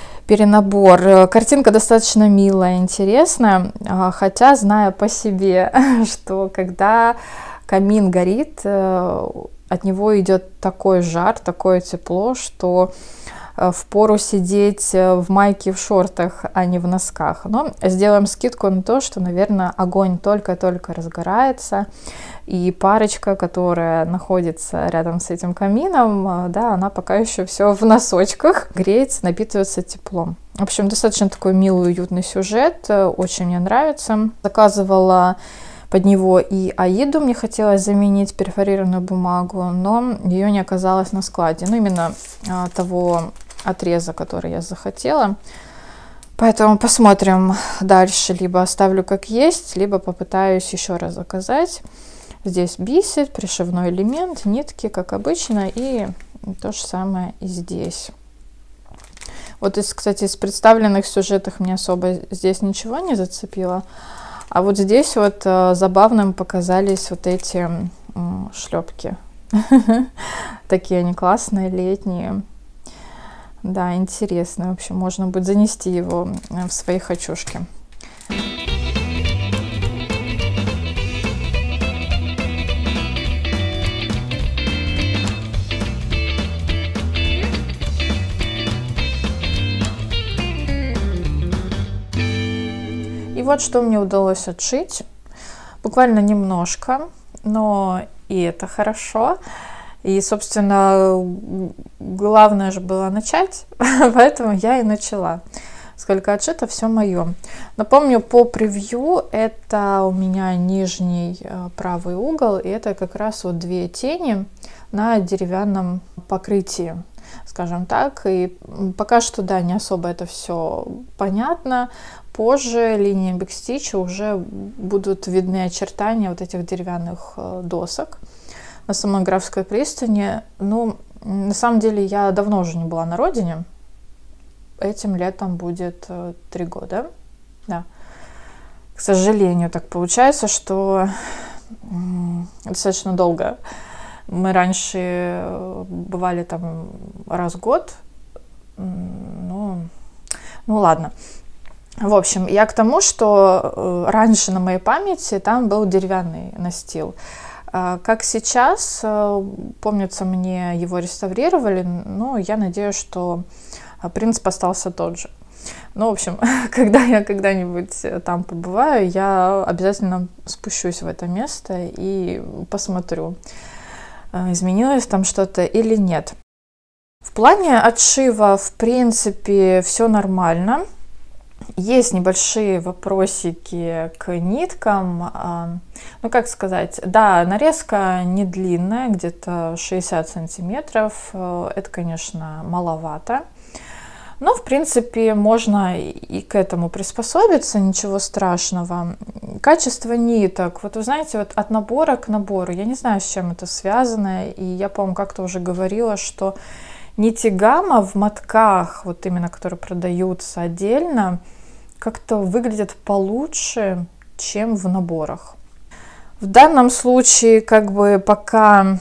перенабор. Картинка достаточно милая, интересная, хотя, зная по себе, что когда камин горит, от него идет такой жар, такое тепло, что впору сидеть в майке и в шортах, а не в носках. Но сделаем скидку на то, что, наверное, огонь только-только разгорается, и парочка, которая находится рядом с этим камином, да, она пока еще все в носочках, греется, напитывается теплом. В общем, достаточно такой милый, уютный сюжет, очень мне нравится. Заказывала под него и Аиду, мне хотелось заменить перфорированную бумагу, но ее не оказалось на складе. Ну, именно а, того отреза, который я захотела. Поэтому посмотрим дальше. Либо оставлю как есть, либо попытаюсь еще раз заказать. Здесь бисер, пришивной элемент, нитки, как обычно, и то же самое и здесь. Вот, из, кстати, из представленных сюжетов мне особо здесь ничего не зацепило. А вот здесь вот э, забавным показались вот эти э, шлепки. Такие они классные, летние. Да, интересно. В общем, можно будет занести его в свои хочушки. И вот что мне удалось отшить. Буквально немножко, но и это хорошо. И, собственно, главное же было начать, поэтому я и начала. Сколько отшито, все мое. Напомню, по превью это у меня нижний правый угол, и это как раз вот две тени на деревянном покрытии, скажем так. И пока что, да, не особо это все понятно. Позже линии бэкстича уже будут видны очертания вот этих деревянных досок на самой Графской пристани. Ну, на самом деле, я давно уже не была на родине. Этим летом будет э, три года. Да. К сожалению, так получается, что э, достаточно долго. Мы раньше бывали там раз в год. Ну, ну ладно. В общем, я к тому, что э, раньше на моей памяти там был деревянный настил. Как сейчас, помнится, мне его реставрировали, но я надеюсь, что принцип остался тот же. Ну, в общем, когда я когда-нибудь там побываю, я обязательно спущусь в это место и посмотрю, изменилось там что-то или нет. В плане отшива, в принципе, все нормально. Есть небольшие вопросики к ниткам. Ну, как сказать, да, нарезка не длинная, где-то шестьдесят сантиметров. Это, конечно, маловато. Но, в принципе, можно и к этому приспособиться, ничего страшного. Качество ниток. Вот вы знаете, вот от набора к набору, я не знаю, с чем это связано. И я, по-моему, как-то уже говорила, что нити гамма в мотках, вот именно которые продаются отдельно, как-то выглядят получше, чем в наборах. В данном случае, как бы, пока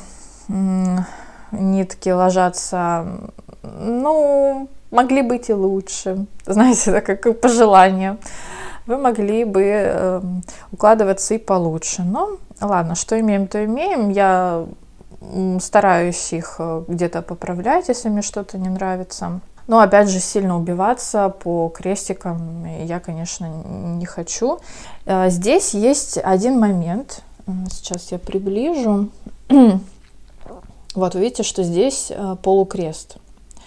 нитки ложатся, ну, могли быть и лучше. Знаете, это как пожелание. Вы могли бы э, укладываться и получше. Но ладно, что имеем, то имеем. Я стараюсь их где-то поправлять, если мне что-то не нравится. Но, опять же, сильно убиваться по крестикам я, конечно, не хочу. Здесь есть один момент. Сейчас я приближу. Вот, вы видите, что здесь полукрест.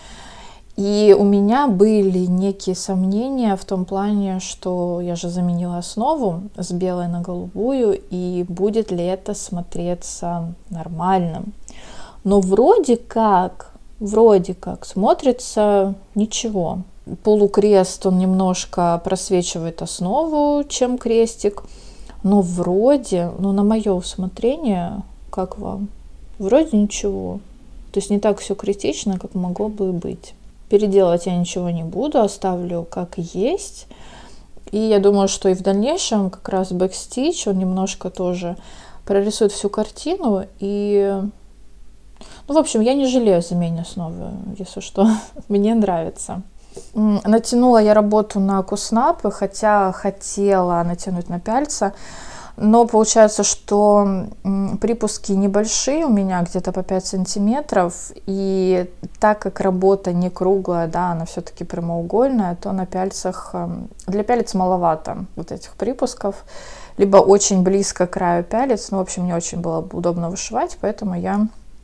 И у меня были некие сомнения в том плане, что я же заменила основу с белой на голубую, и будет ли это смотреться нормальным. Но вроде как, вроде как смотрится ничего. Полукрест, он немножко просвечивает основу, чем крестик. Но вроде, ну на мое усмотрение, как вам, вроде ничего. То есть не так все критично, как могло бы быть. Переделать я ничего не буду, оставлю как есть. И я думаю, что и в дальнейшем как раз бэкстич, он немножко тоже прорисует всю картину. И, ну, в общем, я не жалею о замене основы, если что, мне нравится. Натянула я работу на куснапы, хотя хотела натянуть на пяльца. Но получается, что припуски небольшие у меня, где-то по пять сантиметров. И так как работа не круглая, да, она все-таки прямоугольная, то на пяльцах, для пялец маловато вот этих припусков. Либо очень близко к краю пялец. Ну, в общем, не очень было удобно вышивать, поэтому я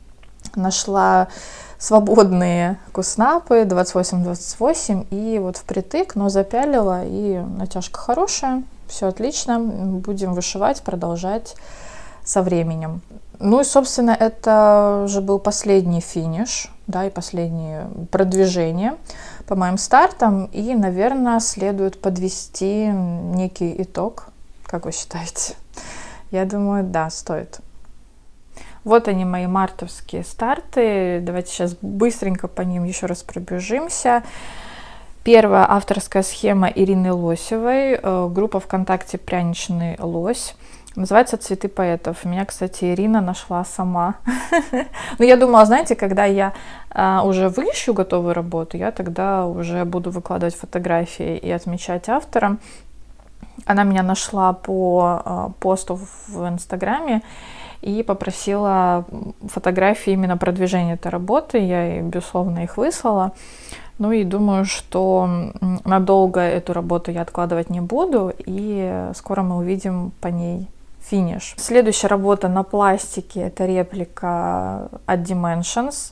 нашла свободные куснапы двадцать восемь двадцать восемь и вот впритык, но запялила, и натяжка хорошая. Все отлично, будем вышивать, продолжать со временем. Ну и, собственно, это же был последний финиш, да, и последнее продвижение по моим стартам. И, наверное, следует подвести некий итог. Как вы считаете? Я думаю, да, стоит. Вот они, мои мартовские старты. Давайте сейчас быстренько по ним еще раз пробежимся. Первая авторская схема Ирины Лосевой, группа ВКонтакте «Пряничный лось». Называется «Цветы поэтов». Меня, кстати, Ирина нашла сама. Но я думала, знаете, когда я уже выищу готовую работу, я тогда уже буду выкладывать фотографии и отмечать автора. Она меня нашла по посту в Инстаграме и попросила фотографии именно продвижения этой работы. Я ей, безусловно, их выслала. Ну и думаю, что надолго эту работу я откладывать не буду, и скоро мы увидим по ней финиш. Следующая работа на пластике — это реплика от Dimensions.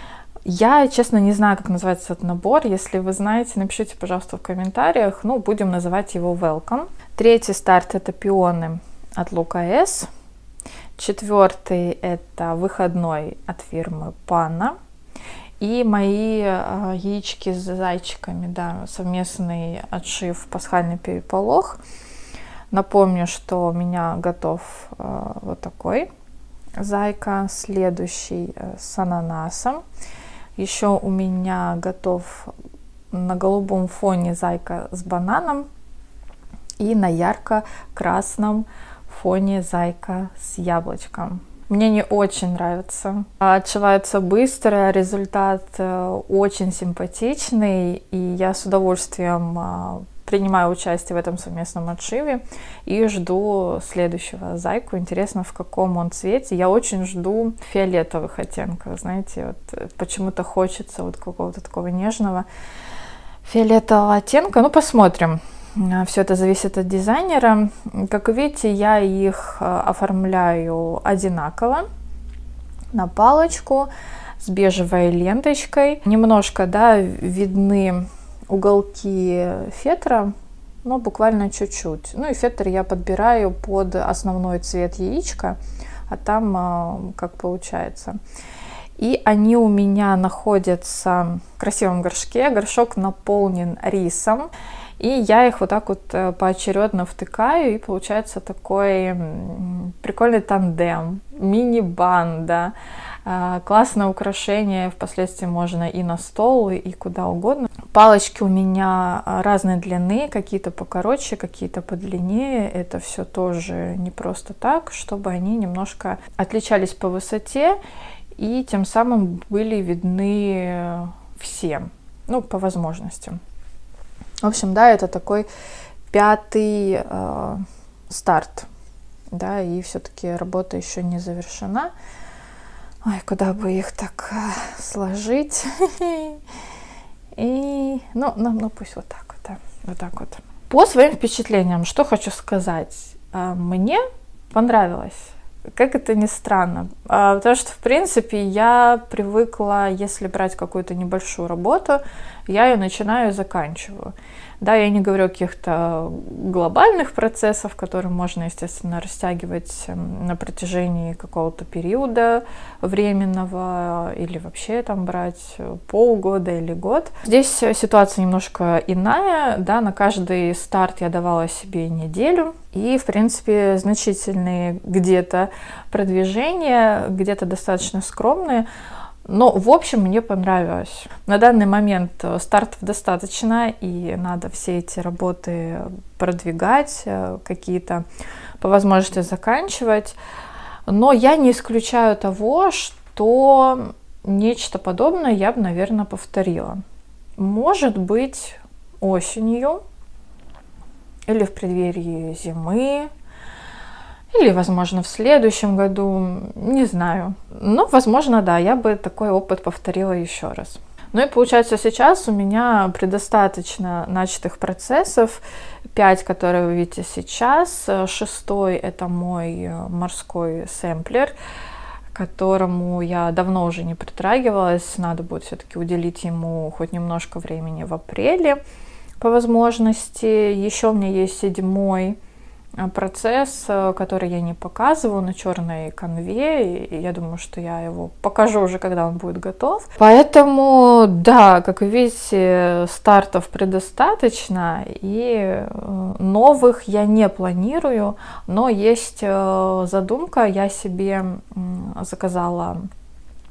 Я, честно, не знаю, как называется этот набор. Если вы знаете, напишите, пожалуйста, в комментариях. Ну, будем называть его Welcome. Третий старт — это пионы от Лука С. Четвертый — это выходной от фирмы Panna. И мои э, яички с зайчиками, да, совместный отшив «Пасхальный переполох». Напомню, что у меня готов э, вот такой зайка, следующий э, с ананасом. Еще у меня готов на голубом фоне зайка с бананом и на ярко-красном фоне зайка с яблочком. Мне не очень нравится. Отшивается быстро, результат очень симпатичный, и я с удовольствием принимаю участие в этом совместном отшиве и жду следующего зайку. Интересно, в каком он цвете. Я очень жду фиолетовых оттенков, знаете, вот почему-то хочется вот какого-то такого нежного фиолетового оттенка. Ну, посмотрим. Все это зависит от дизайнера. Как вы видите, я их оформляю одинаково на палочку с бежевой ленточкой. Немножко, да, видны уголки фетра, но буквально чуть-чуть. Ну и фетр я подбираю под основной цвет яичка, а там как получается. И они у меня находятся в красивом горшке. Горшок наполнен рисом. И я их вот так вот поочередно втыкаю, и получается такой прикольный тандем, мини-банда, классное украшение, впоследствии можно и на стол, и куда угодно. Палочки у меня разной длины, какие-то покороче, какие-то подлиннее. Это все тоже не просто так, чтобы они немножко отличались по высоте и тем самым были видны всем, ну, по возможностям. В общем, да, это такой пятый э, старт, да, и все-таки работа еще не завершена. Ой, куда бы их так э, сложить? И, ну, ну, ну, пусть вот так вот, да, вот так вот. По своим впечатлениям, что хочу сказать. Мне понравилось. Как это ни странно, потому что, в принципе, я привыкла, если брать какую-то небольшую работу, я ее начинаю и заканчиваю. Да, я не говорю о каких-то глобальных процессах, которые можно, естественно, растягивать на протяжении какого-то периода временного, или вообще там брать полгода или год. Здесь ситуация немножко иная, да, на каждый старт я давала себе неделю, и, в принципе, значительные где-то продвижения, где-то достаточно скромные. Но, в общем, мне понравилось. На данный момент стартов достаточно, и надо все эти работы продвигать, какие-то по возможности заканчивать. Но я не исключаю того, что нечто подобное я бы, наверное, повторила. Может быть, осенью или в преддверии зимы, или, возможно, в следующем году, не знаю. Но, возможно, да, я бы такой опыт повторила еще раз. Ну и получается, сейчас у меня предостаточно начатых процессов. Пять, которые вы видите сейчас. Шестой — это мой морской сэмплер, к которому я давно уже не притрагивалась. Надо будет все-таки уделить ему хоть немножко времени в апреле по возможности. Еще у меня есть седьмой процесс, который я не показываю, на черной канве, и я думаю, что я его покажу уже, когда он будет готов. Поэтому, да, как вы видите, стартов предостаточно, и новых я не планирую, но есть задумка, я себе заказала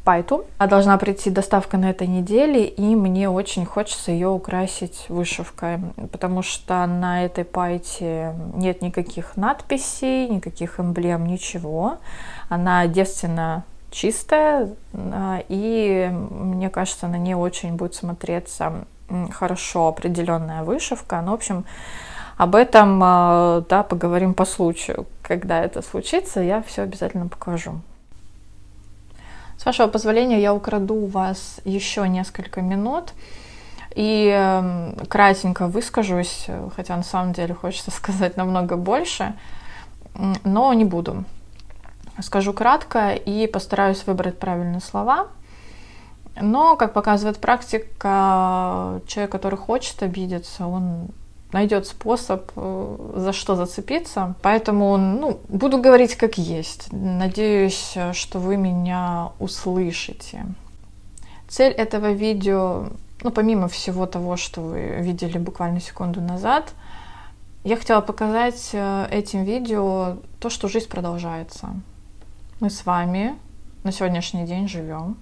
пайту. Должна прийти доставка на этой неделе, и мне очень хочется ее украсить вышивкой, потому что на этой пайте нет никаких надписей, никаких эмблем, ничего. Она девственно чистая, и мне кажется, на ней очень будет смотреться хорошо определенная вышивка. Ну, в общем, об этом, да, поговорим по случаю. Когда это случится, я все обязательно покажу. С вашего позволения, я украду у вас еще несколько минут и кратенько выскажусь, хотя на самом деле хочется сказать намного больше, но не буду. Скажу кратко и постараюсь выбрать правильные слова. Но, как показывает практика, человек, который хочет обидеться, он найдет способ, за что зацепиться. Поэтому, ну, буду говорить как есть. Надеюсь, что вы меня услышите. Цель этого видео, ну, помимо всего того, что вы видели буквально секунду назад, я хотела показать этим видео то, что жизнь продолжается. Мы с вами на сегодняшний день живем.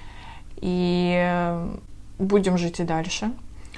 И будем жить и дальше.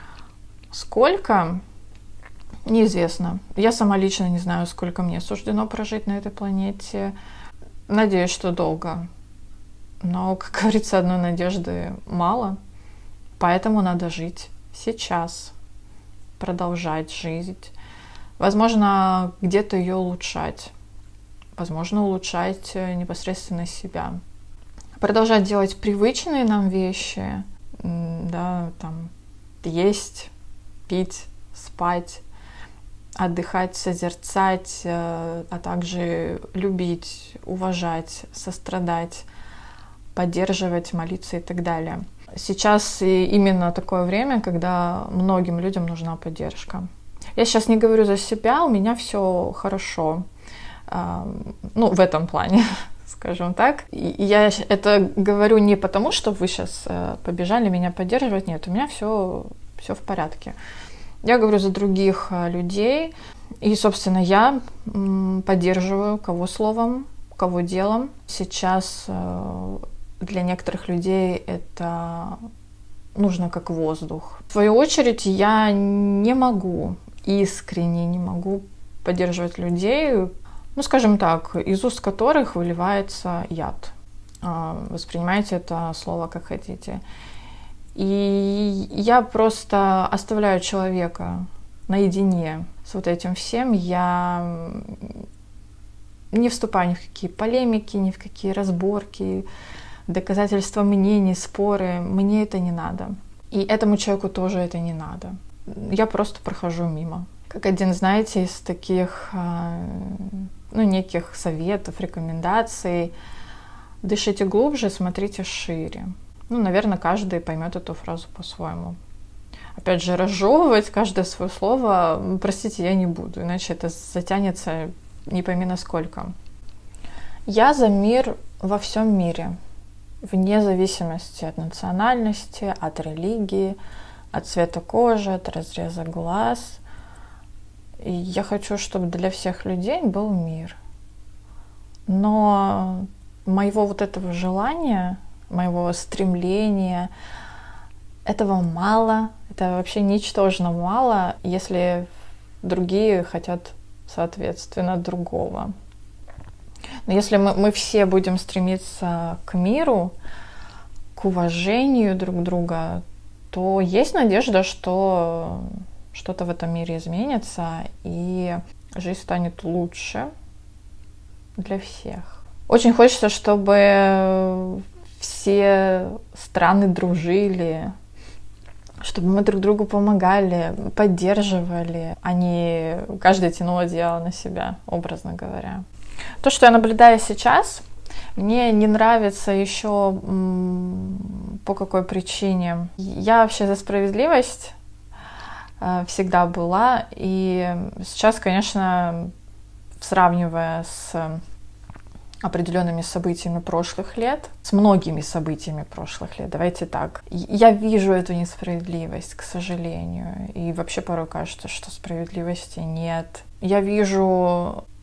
Сколько? Неизвестно. Я сама лично не знаю, сколько мне суждено прожить на этой планете. Надеюсь, что долго. Но, как говорится, одной надежды мало. Поэтому надо жить сейчас. Продолжать жить. Возможно, где-то ее улучшать. Возможно, улучшать непосредственно себя. Продолжать делать привычные нам вещи, да, там, есть, пить, спать, отдыхать, созерцать, а также любить, уважать, сострадать, поддерживать, молиться и так далее. Сейчас именно такое время, когда многим людям нужна поддержка. Я сейчас не говорю за себя, у меня все хорошо, ну, в этом плане. Скажем так. И я это говорю не потому, что вы сейчас побежали меня поддерживать. Нет, у меня все, все в порядке. Я говорю за других людей. И, собственно, я поддерживаю кого словом, кого делом. Сейчас для некоторых людей это нужно как воздух. В свою очередь, я не могу, искренне не могу поддерживать людей, ну, скажем так, из уст которых выливается яд. Воспринимайте это слово как хотите. И я просто оставляю человека наедине с вот этим всем. Я не вступаю ни в какие полемики, ни в какие разборки, доказательства мнений, споры. Мне это не надо. И этому человеку тоже это не надо. Я просто прохожу мимо. Как один, знаете, из таких, ну, неких советов, рекомендаций. Дышите глубже, смотрите шире. Ну, наверное, каждый поймет эту фразу по-своему. Опять же, разжевывать каждое свое слово, простите, я не буду, иначе это затянется не пойми насколько. Я за мир во всем мире, вне зависимости от национальности, от религии, от цвета кожи, от разреза глаз. И я хочу, чтобы для всех людей был мир. Но моего вот этого желания, моего стремления, этого мало, это вообще ничтожно мало, если другие хотят, соответственно, другого. Но если мы, мы все будем стремиться к миру, к уважению друг друга, то есть надежда, что что-то в этом мире изменится, и жизнь станет лучше для всех. Очень хочется, чтобы все страны дружили, чтобы мы друг другу помогали, поддерживали, а не каждый тянул одеяло на себя, образно говоря. То, что я наблюдаю сейчас, мне не нравится еще по какой причине. Я вообще за справедливость всегда была, и сейчас, конечно, сравнивая с определенными событиями прошлых лет, с многими событиями прошлых лет, давайте так, я вижу эту несправедливость, к сожалению, и вообще порой кажется, что справедливости нет. Я вижу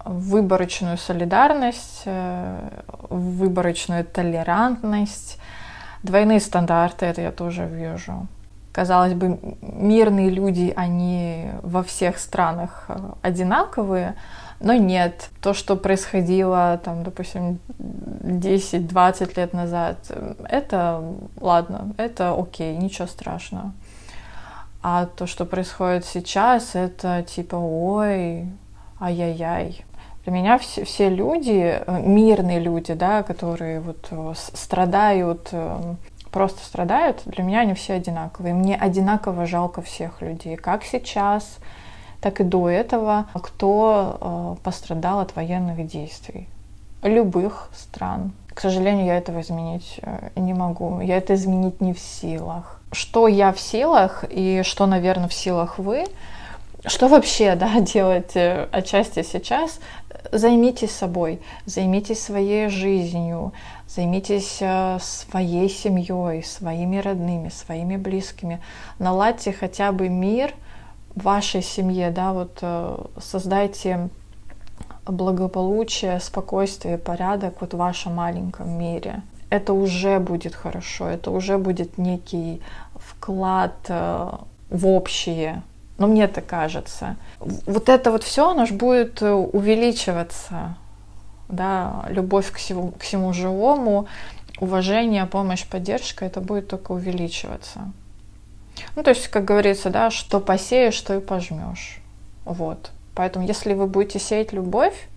выборочную солидарность, выборочную толерантность, двойные стандарты, это я тоже вижу. Казалось бы, мирные люди, они во всех странах одинаковые, но нет. То, что происходило, там, допустим, десять-двадцать лет назад, это ладно, это окей, ничего страшного. А то, что происходит сейчас, это типа, ой, ай-яй-яй. Для меня все, все люди, мирные люди, да, которые вот страдают, просто страдают, для меня они все одинаковые. Мне одинаково жалко всех людей, как сейчас, так и до этого, кто э, пострадал от военных действий. Любых стран. К сожалению, я этого изменить э, не могу. Я это изменить не в силах. Что я в силах и что, наверное, в силах вы, что вообще, да, делать э, отчасти сейчас, займитесь собой, займитесь своей жизнью, займитесь э, своей семьей, своими родными, своими близкими. Наладьте хотя бы мир в вашей семье, да, вот э, создайте благополучие, спокойствие, порядок вот в вашем маленьком мире. Это уже будет хорошо, это уже будет некий вклад э, в общее. Но мне так кажется. Вот это вот все, оно же будет увеличиваться, да, любовь к всему, к всему живому, уважение, помощь, поддержка, это будет только увеличиваться. Ну, то есть, как говорится, да, что посеешь, то и пожмешь. Вот. Поэтому, если вы будете сеять любовь,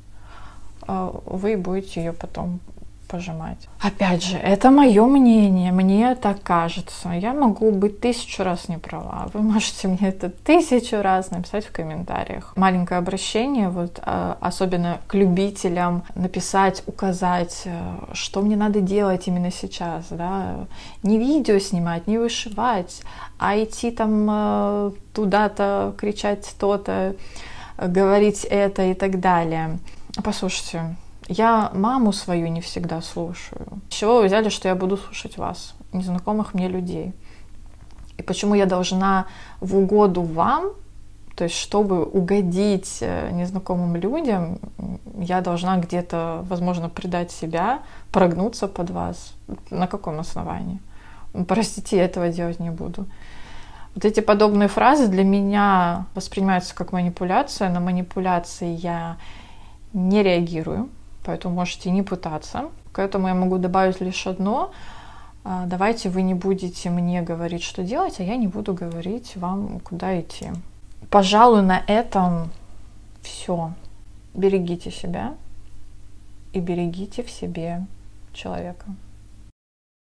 вы будете ее потом пожимать. Опять же, это мое мнение, мне так кажется. Я могу быть тысячу раз не права. Вы можете мне это тысячу раз написать в комментариях. Маленькое обращение, вот, особенно к любителям, написать, указать, что мне надо делать именно сейчас. Да? Не видео снимать, не вышивать, а идти там туда-то, кричать то-то, говорить это и так далее. Послушайте, я маму свою не всегда слушаю. С чего вы взяли, что я буду слушать вас, незнакомых мне людей? И почему я должна в угоду вам, то есть чтобы угодить незнакомым людям, я должна где-то, возможно, предать себя, прогнуться под вас? На каком основании? Простите, я этого делать не буду. Вот эти подобные фразы для меня воспринимаются как манипуляция. На манипуляции я не реагирую. Поэтому можете не пытаться. К этому я могу добавить лишь одно. Давайте вы не будете мне говорить, что делать, а я не буду говорить вам, куда идти. Пожалуй, на этом все. Берегите себя и берегите в себе человека.